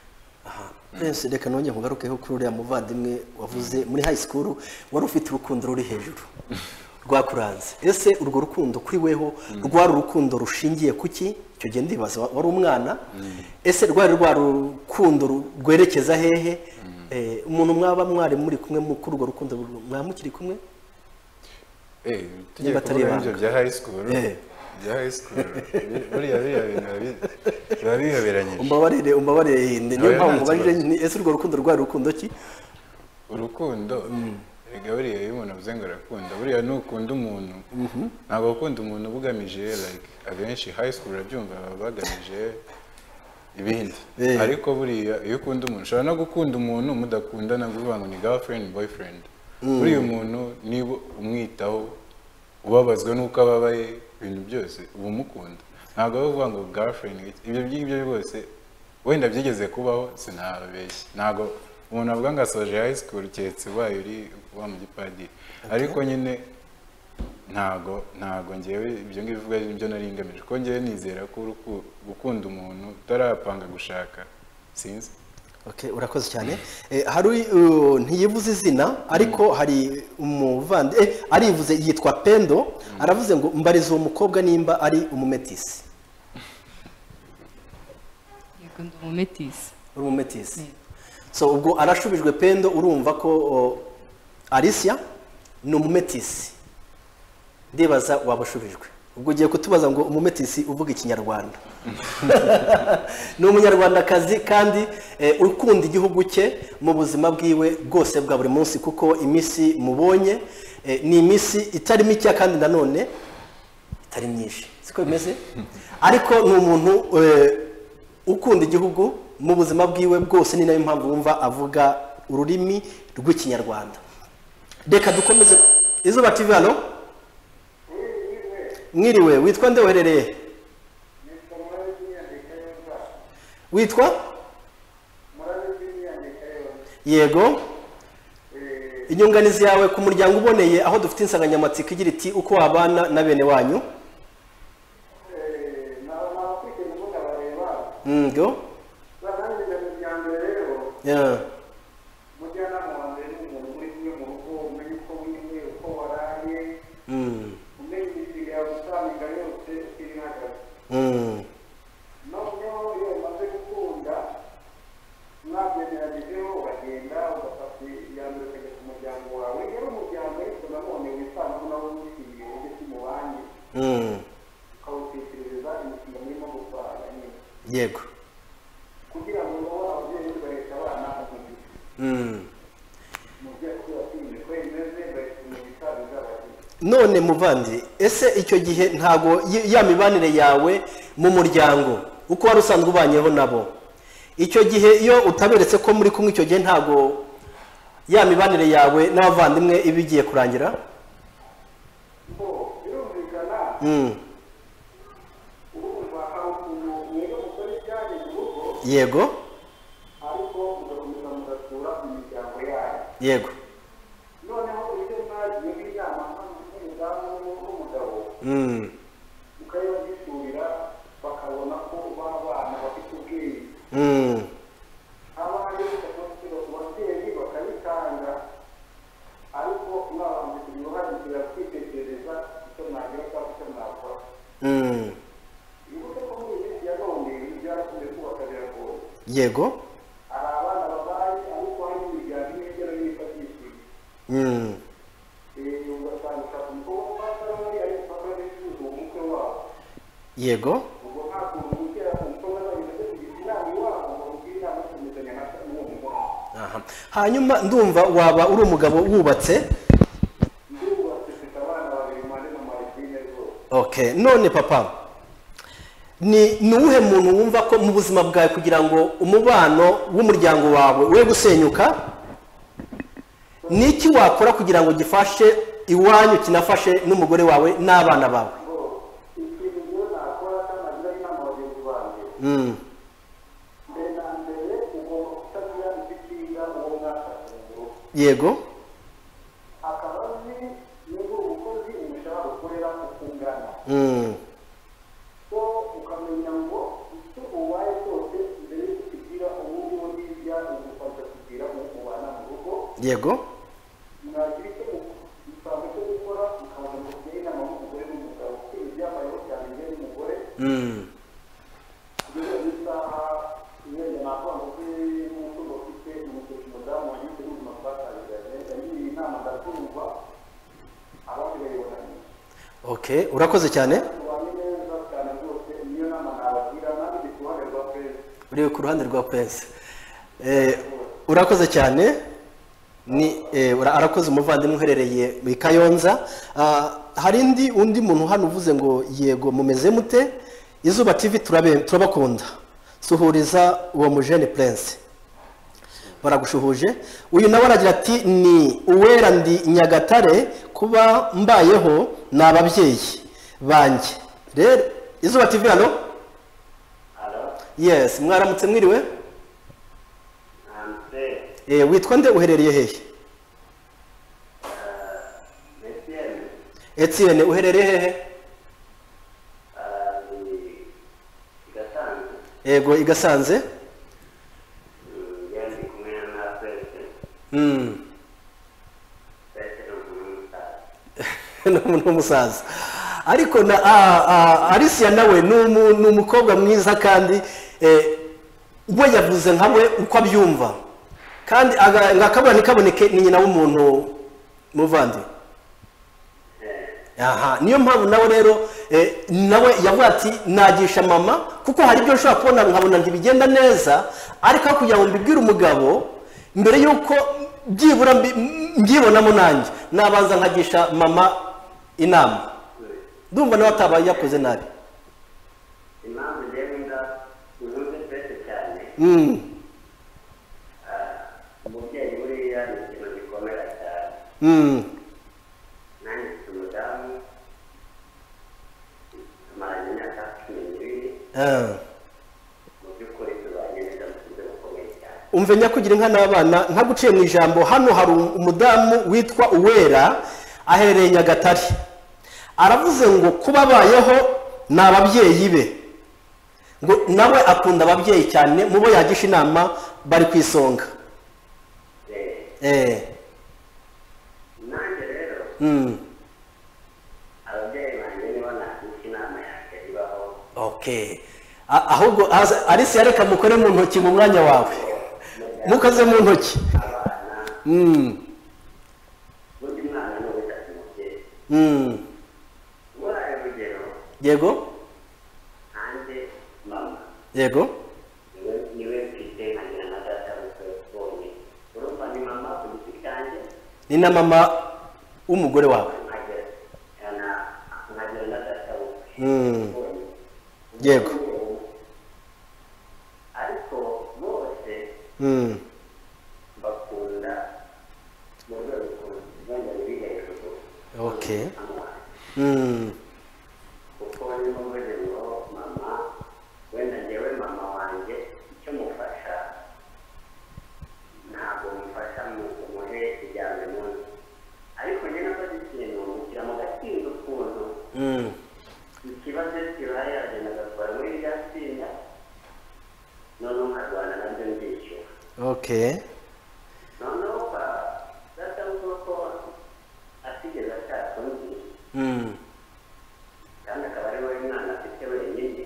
Prince reka nonye nkugarukeho kuri uriya muvandimwe wavuze muri high school wari ufite urukundo ruri hejuru rwakuranze. Ese urwo rukundo kuri weho rwari urukundo rushingiye kuki? Icyo gihe ndibaza wari umwana. Ese rwari rukundo rwerekeza hehe? Umuntu mwaba mwari muri kumwe kuri urwo rukundo mwamukiri kumwe? Tugiye kuvuga ibyo bya high school bya high school buriya bihaberanye. Umbabarire niyo mpamvu bajije. Ese urwo rukundo rwari rukundo ki? Urukundo buriya iyo umuntu avuze ngo arakunda buriya nukunda umuntu ntabwo ukunda umuntu bugamije like abenshi high school urabyumva bagamije ibindi ariko buriya iyo ukunda umuntu ushobora no gukunda umuntu mudakundana kuvuga ngo ni girlfriend boyfriend buriya umuntu niba umwitaho ubabazwa nuko ababaye ibintu byose uba umukunda ntabwo bavuga ngo girlfriend ibyo byose wenda byigeze kubaho sinababeshye ntabwo umuntu avuga ngo asoje high school keretse ubaye uri wa mu gipadiri ariko nyine ntago ngewe ibyo ngibivuga ibyo nari ngamije ko ngewe nizera ko gukunda umuntu utarapanga gushaka sinzi. Okay, urakoze cyane. Hari ntiyivuze izina ariko hari umuvandi arivuze yitwa Pendo aravuze ngo mbariza uwo mukobwa nimba ari umumetisi. Yego ndi umumetisi. Uri umumetisi. So ubwo arashubijwe Pendo urumva ko Alicia ni umumetisi. Ndibaza wabashubijwe. Ubwo ugiye kutubaza ngo umumetisi uvuga ikinyarwanda. Ni umunyarwandakazi kandi ukunda igihugu cye mu buzima bwiwe bwose bwa buri munsi kuko imisi mubonye ni imisi itari mike kandi nanone itari myinshi siko bimeze ariko ni umuntu ukunda igihugu mu buzima bwiwe bwose ni nayo mpamvu wumva avuga ururimi rw'ikinyarwanda. Reka dukomeze Izuba TV hano. Mwiriwe witwa nde uherereye? Witwa? Yego. inyunganizi yawe ku muryango uboneye aho dufite insanganyamatsiko igira iti uko wabana na bene wanyu. Go. Yeah. Yego. None muvandi, ese icyo gihe ntago ya mibanire yawe mu muryango uko wari usanzwe ubanyeho nabo, icyo gihe iyo utaberetse ko muri kumwe, icyo gihe ntago ya mibanire yawe n'abavandimwe iba igiye kurangira? Yego. Yego. Yego. Yego. Aha. Hanyuma ndumva waba uri umugabo wubatse. Okay, none papa, ni uwuhe muntu wumva ko mu buzima bwawe kugira ngo umubano w'umuryango wawe we gusenyuka, niki wakora kugira ngo gifashe iwanyu kinafashe n'umugore wawe n'abana bawe? Yego. Yego. Okay, urakoze cyane. Uri ku ruhande rwa Prince. Urakoze cyane. Ni arakoze umuvandimwe uherereye mu Kayonza. Hari undi muntu hano uvuze ngo yego mumeze mute, Izuba TV turabakunda, suhuriza uwo mujene Prince. Baragushuhuje. Uyu nawe aragira ati ni uwera ndi Nyagatare, kuba mbayeho n'ababyeyi banjye. Rero Izuba TV hano? Yes, mwaramutse mwiriwe? Witwa nde, uherereye hehe? Etienne, uherereye hehe? Yego, Igasanze. N'umuntu w'umusaza. Ariko na Alicia nawe ni umukobwa mwiza kandi we yavuze nkawe uko abyumva, kandi ngakabura ntikaboneke ni nyina w'umuntu muvandi. Aha, niyo mpamvu nawe rero nawe yavuga ati nagisha mama, kuko hari ibyo nshobora kubona nkabona ntibigenda neza, ariko kugira ngo mbibwire umugabo mbere yuko byibura mbyibonamo nanjye, nabanza nkagisha mama inama. Ndumva nawe atabaye yakoze nabi. Impamvu rero ubuze twese cyane, umubyeyi buriya ni ikintu gikomera cyane. Nanjye mfite umudamu tumaranye imyaka 12. Mu by'ukuri tubanye neza mu buryo bukomeye cyane. umve nyakugira inka n'abana ntaguciye mu ijambo hano hari umudamu witwa Uwera ahereye Nyagatare aravuze ngo kuba abayeho ni ababyeyi be ngo nawe akunda ababyeyi cyane mubo yagisha inama bari ku isonga nanjye rero ababyeyi banjye nibo nagisha inama yanjye ibaho. okay ahubwo Alice yareka mukore mu ntoki mu mwanya wawe mukoze mu ntoki burya umwana ni uwitatu umubyeyi. Ubaye urugero yego hanze mama yego niwe mfite nkagira na data bose urumva ni mama ku giti cyanjye ni na mama w'umugore wawe nkagira na data bose yego ariko bose bakunda mu rwego rwenda ruri hejuru. okay kuko barimo mvuze ngo mama wenda njyewe mama wanjye icyo mufasha ntabwo mufasha mu kumuhe ibya buri munsi ariko njye nakoze ikintu mushyira mu gaciro ukuntu ikibazo kibaye agenda agatwara muri rya tsinda noneho nkarwana nabyo ndishyura. okay noneho data ko atigeze ashaka undi kandi akaba ari we mwana afite wenyine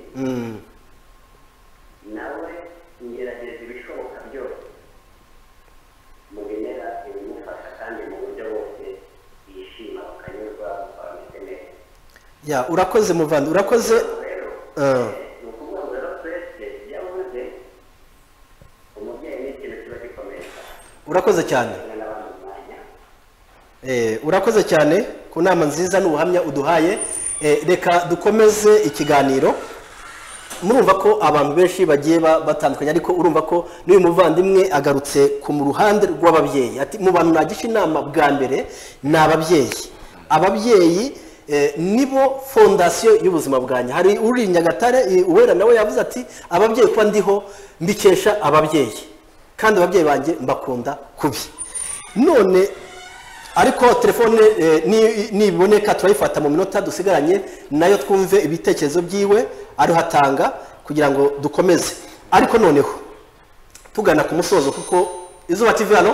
nawe ngerageza ibishoboka byose mugenera ibimufasha kandi mu buryo bwose yishima bakanyurwa bameze neza. ya urakoze muvandi urakoze rero ni ukuvuga ngo rero twese yavuze umubyeyi ni ikintu kiba gikomeye urakoze cyane n'abandi mwanya. urakoze cyane ku nama nziza n'ubuhamya uduhaye reka dukomeze ikiganiro murumva ko abantu benshi bagiye batandukanye ariko urumva ko n'uyu muvandimwe agarutse ku mu ruhande rw'ababyeyi ati mu bantu nagisha inama bwa mbere ni ababyeyi nibo fondasiyo y'ubuzima bwanjye hari uri Nyagatare Uwera nawe yavuze ati ababyeyi kuba ndiho mbikesha ababyeyi kandi ababyeyi banjye mbakunda kubi none ariko telefone niboneka turayifata mu minota dusigaranye nayo twumve ibitekerezo byiwe ariho atanga kugira ngo dukomeze ariko noneho tugana ku musozo kuko Izuba TV hano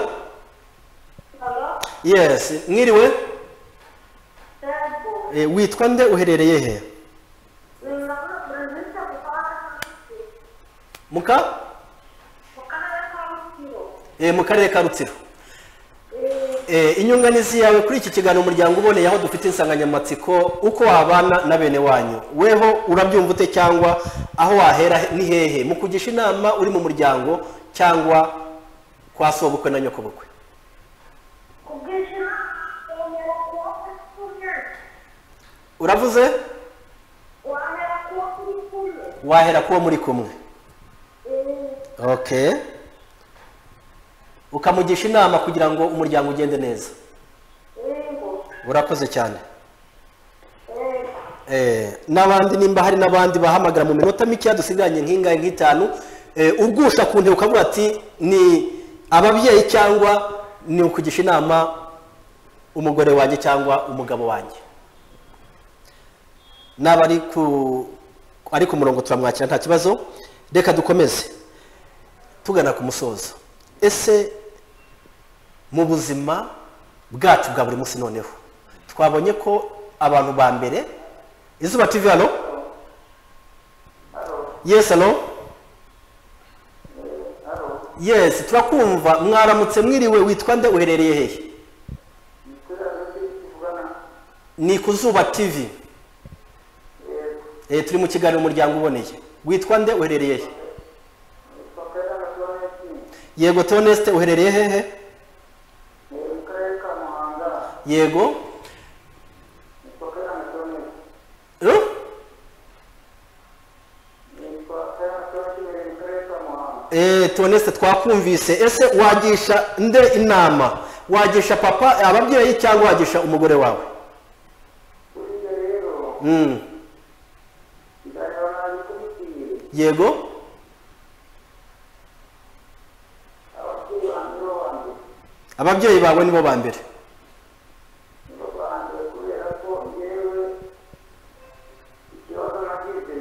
yes mwiriwe witwa nde uherereye he muka mu karere ka Rutsiro inyunganizi yawe kuri iki kiganiro umuryango uboneye aho dufite insanganyamatsiko uko wabana na bene wanyu weho urabyumva ute cyangwa aho wahera ni hehe mu kugisha inama uri mu muryango cyangwa kwa sobukwe na nyokobukwe uravuze wahera kuba muri kumwe okay ukamugisha inama kugira ngo umuryango ugende neza urakoze cyane n'abandi nimba hari n'abandi bahamagara mu minota mike dusigaranye nk'ingahe nk'itanu ugusha ku ntebe ukavuga ati ni ababyeyi cyangwa ni ukugisha inama umugore wanjye cyangwa umugabo wanjye n'aba ari ku murongo turamwakira nta kibazo reka dukomeze tugana ku musozo ese mu buzima bwacu bwa buri munsi noneho twabonye ko abantu ba mbere Izuba TV hano yes hano yes turakumva mwaramutse mwiriwe witwa nde uherereye hehe ni ku Zuba TV turi mu kiganiro umuryango uboneye witwa nde uherereye he yego Theoneste uherereye hehe yego Theoneste twakumvise ese wagisha nde inama wagisha papa ababyeyi cyangwa wagisha umugore wawe yego ababyeyi bawe nibo ba mbere. kubera ko njyewe ikibazo nagize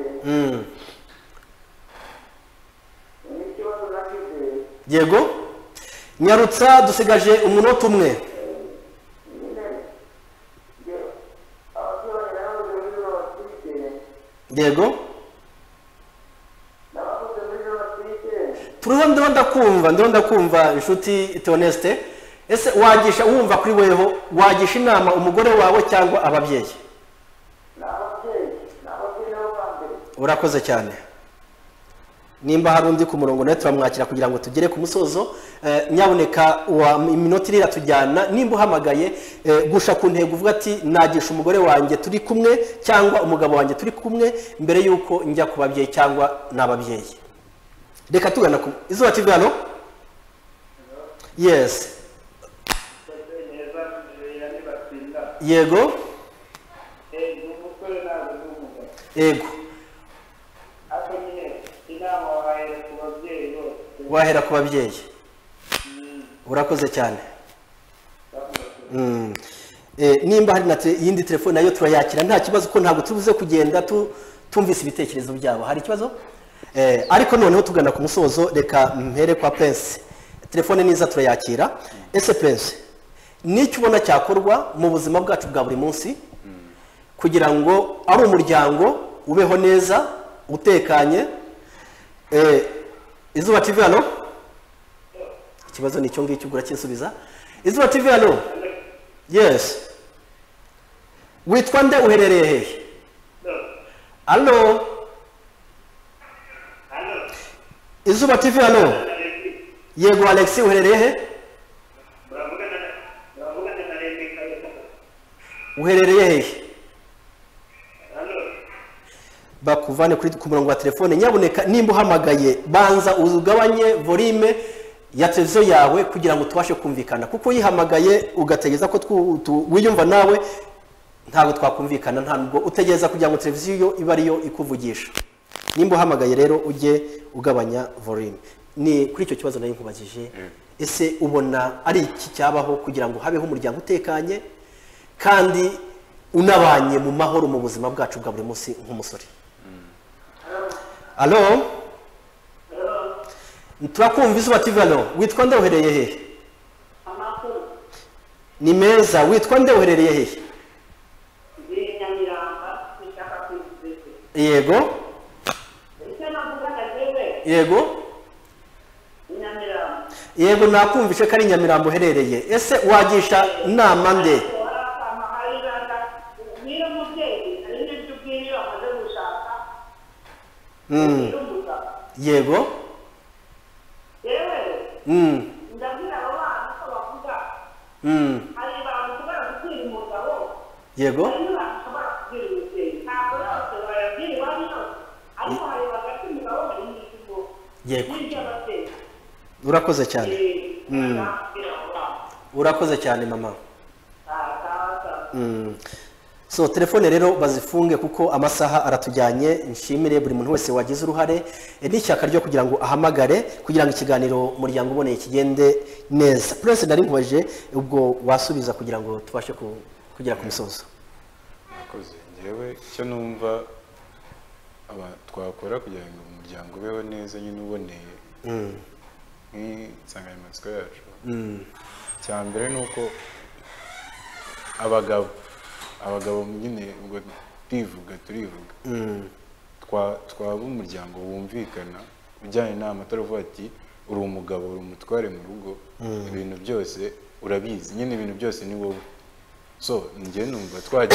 n'ikibazo nagize Yego, nyarutsa dusigaje umunota umwe. Yego, turiho ndakumva inshuti Theoneste. Ese wagisha wumva kuri weho wagisha inama umugore wawe cyangwa ababyeyi? Urakoze cyane. Nimba hari undi ku murongo nawe turamwakira kugira ngo tugere ku musozo. Nyaboneka iminota irira tujyana, nimba uhamagaye gusha ku ntego uvuga ati nagisha umugore wanjye turi kumwe cyangwa umugabo wanjye turi kumwe mbere yuko njya ku babyeyi cyangwa n'ababyeyi. Reka tugana ku Izuba TV hano. Yes. Yego. Yego. Wahera ku babyeyi. Urakoze cyane. Nimba hari na yindi telefone nayo turayakira nta kibazo ko ntabwo tubuze kugenda tumvise ibitekerezo byabo. Hari ikibazo? Ariko noneho tugana ku musozo, reka mpere kwa Prince. Telefone niza turayakira. Ese Prince, n'icyo ubona cyakorwa mu buzima bwacu bwa buri munsi kugira ngo ari umuryango ubeho neza utekanye? Izuba TV hano. Ikibazo ni cyo ngicyo ugura kinsubiza. Izuba TV hano. Yes. Witwa nde, uherereye hehe? Allo. Izuba TV hano. Yego Alex, uherereye he? Uherereye hehe? Bakuvane kuri ku murongo wa telefone. Nyaboneka nimba uhamagaye banza ugabanye volume ya televiziyo yawe kugira ngo tubashe kumvikana, kuko yihamagaye ugategeza ko wiyumva nawe ntabwo twakumvikana, ntabwo utegeza kugira ngo televiziyo iba ariyo ikuvugisha. Nimba uhamagaye rero ujye ugabanya volume. Ni kuri icyo kibazo nayo nkubajije. Ese ubona ari iki cyabaho kugira ngo habeho umuryango utekanye kandi unabanye mu mahoro mu buzima bwacu bwa buri munsi nk'umusore? Allo. Turakumva Izuba TV hano. Witwa nde, uherereye hehe? Ni meza. Witwa nde, uherereye hehe? Yego. Yego. Yego, nakumvishe ko ari Nyamirambo uherereye. Ese wagisha inama nde? Yego. Yego. Yego. Urakoze cyane. Urakoze cyane mama. So telefone rero bazifunge kuko amasaha aratujyanye. Nshimire buri muntu wese wagize uruhare n'ishyaka ryo kugira ngo ahamagare kugira ngo ikiganiro umuryango uboneye kigende neza. Prince ndari nkubaje ubwo wasubiza kugira ngo tubashe kugera ku musozo. Nakoze ngewe icyo numva twakora kugira ngo umuryango ubeho neza nyine uboneye nk'insanganyamatsiko yacu. Cya mbere ni uko abagabo nyine ubwo turivuga twaba umuryango wumvikana ujyanye inama, ataravuga ati uri umugabo uri umutware mu rugo, ibintu byose urabizi nyine, ibintu byose ni wowe. So njye numva twagira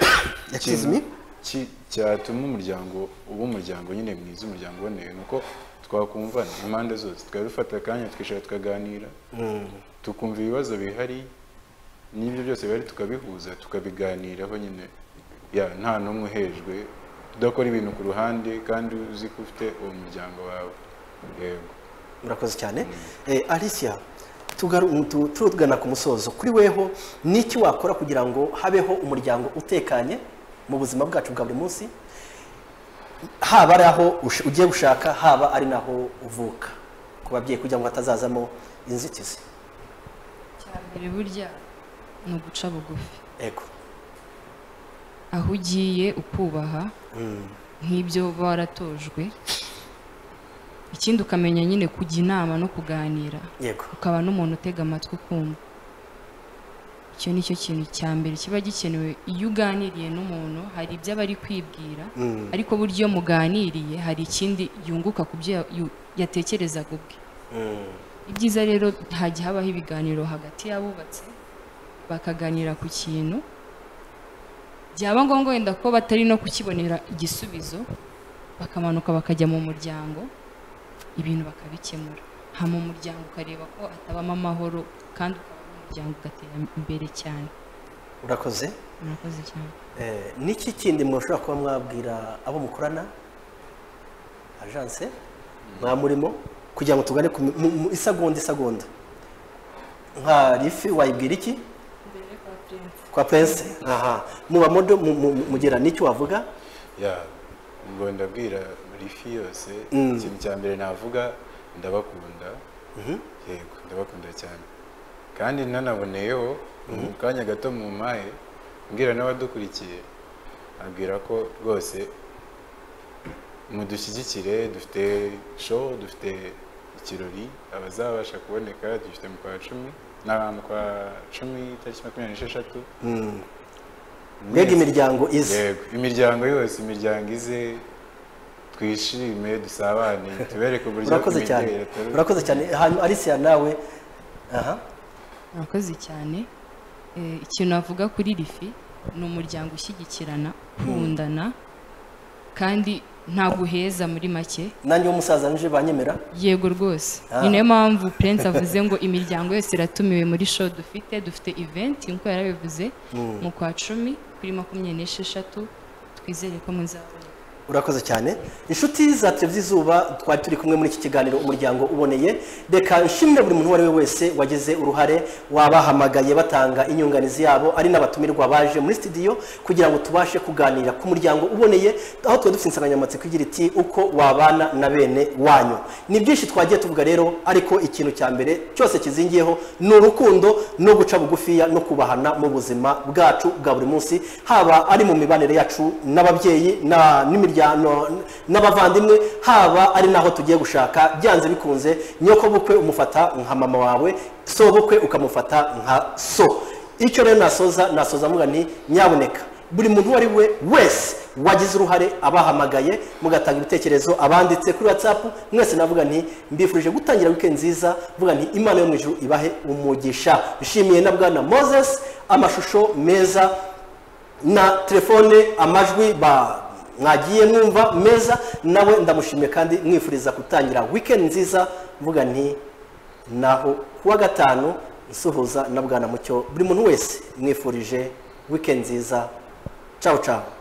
cyatuma umuryango uba umuryango nyine mwiza, umuryango uboneye, nuko twakumvana impande zose, tukabifata akanya twicara tukaganira, tukumva ibibazo bihari n'ibyo byose bari tukabihuza tukabiganiraho nyine, nta n'umwe uhejwe, tudakora ibintu ku ruhande kandi uzi ko ufite uwo muryango wawe. Yego, murakoze cyane. Alicia, tugana ku musozo, kuri weho n'iki wakora kugira ngo habeho umuryango utekanye mu buzima bwacu bwa buri munsi, haba ari aho ugiye gushaka, haba ari naho uvuka, ku babyeyi kugira ngo hatazazamo inzitizi? Cya mbere burya ni uguca bugufi ego aho ugiye ukubaha nk'ibyo uba waratojwe ikindi ukamenya nyine kujya inama no kuganira yego ukaba n'umuntu utega amatwi ukumva icyo ni cyo kintu cya mbere kiba gikenewe iyo uganiriye n'umuntu hari ibyo aba ari kwibwira ariko burya iyo muganiriye hari ikindi yunguka ku byo yatekerezaga ubwe ibyiza rero hajya habaho ibiganiro hagati y'abubatse bakaganira ku kintu byaba ngombwa wenda ko batari no kukibonera igisubizo bakamanuka bakajya mu muryango ibintu bakabikemura hama umuryango ukareba ko atabamo amahoro kandi umuryango ugatera imbere cyane. Urakoze cyane. Niki kindi mushobora kuba mwabwira abo mukorana agence mwamurimo kugira ngo tugane isagonda nka rifi wayibwira iki kwa Prince aha muba modo mugera nicyo wavuga ya ngo ndabwira rifi yose ikintu cya mbere navuga ndabakunda yego ndabakunda cyane kandi nanaboneyeho mu kanya gato mu mahe mbwira n'abadukurikiye abwira ko rwose mudushyigikire dufite show dufite ikirori abazabasha kuboneka dufite mu kwa 10 n'abantu kwa 10 tariki 26 mbega imiryango ize yego imiryango yose imiryango ize twishime dusabane tubereke uburyo urakoze cyane hanyuma Alicia nawe aha urakoze cyane ikintu navuga kuri rifi ni umuryango ushyigikirana ukundana kandi nta guheza muri make nanjye umusaza nje banyemera yego rwose ni nayo mpamvu Prince avuze ngo imiryango yose iratumiwe muri show dufite event nkuko yarabivuze mu kwa 10 kuri 26 twizere ko muzabona. Urakoze cyane inshuti za televiziyo Izuba twari turi kumwe muri iki kiganiro umuryango uboneye reka nshimire buri muntu wari wese wagize uruhare wabahamagaye batanga inyunganizi yabo ari n'abatumirwa baje muri studio kugira ngo tubashe kuganira ku muryango uboneye aho twa dufite insanganyamatsiko igira iti uko wabana na bene wanyu ni byinshi twagiye tuvuga rero ariko ikintu cya mbere cyose kizingiyeho ni urukundo no guca bugufiya no kubahana mu buzima bwacu bwa buri munsi haba ari mu mibanire yacu n'ababyeyi n'abavandimwe haba ari naho tugiye gushaka byanze bikunze nyoko bukwe umufata nka mama wawe so bukwe ukamufata nka so icyo rero nasoza muga nti nyaboneka buri muntu ari we wese wagize uruhare abahamagaye mugatanga ibitekerezo abanditse kuri WhatsApp mwese navuga nti mbifurije gutangira weekend nziza vuga nti Imana yo mu ijuru ibahe umugisha bishimiye na bwana Moses amashusho meza na telefone amajwi mwagiye mwumva meza nawe ndamushimiye kandi mwifuriza gutangira weekend nziza mvuga nti naho kuwa gatanu nsuhuza na bwana Mucyo buri muntu wese mwifurije weekend nziza ciao ciao.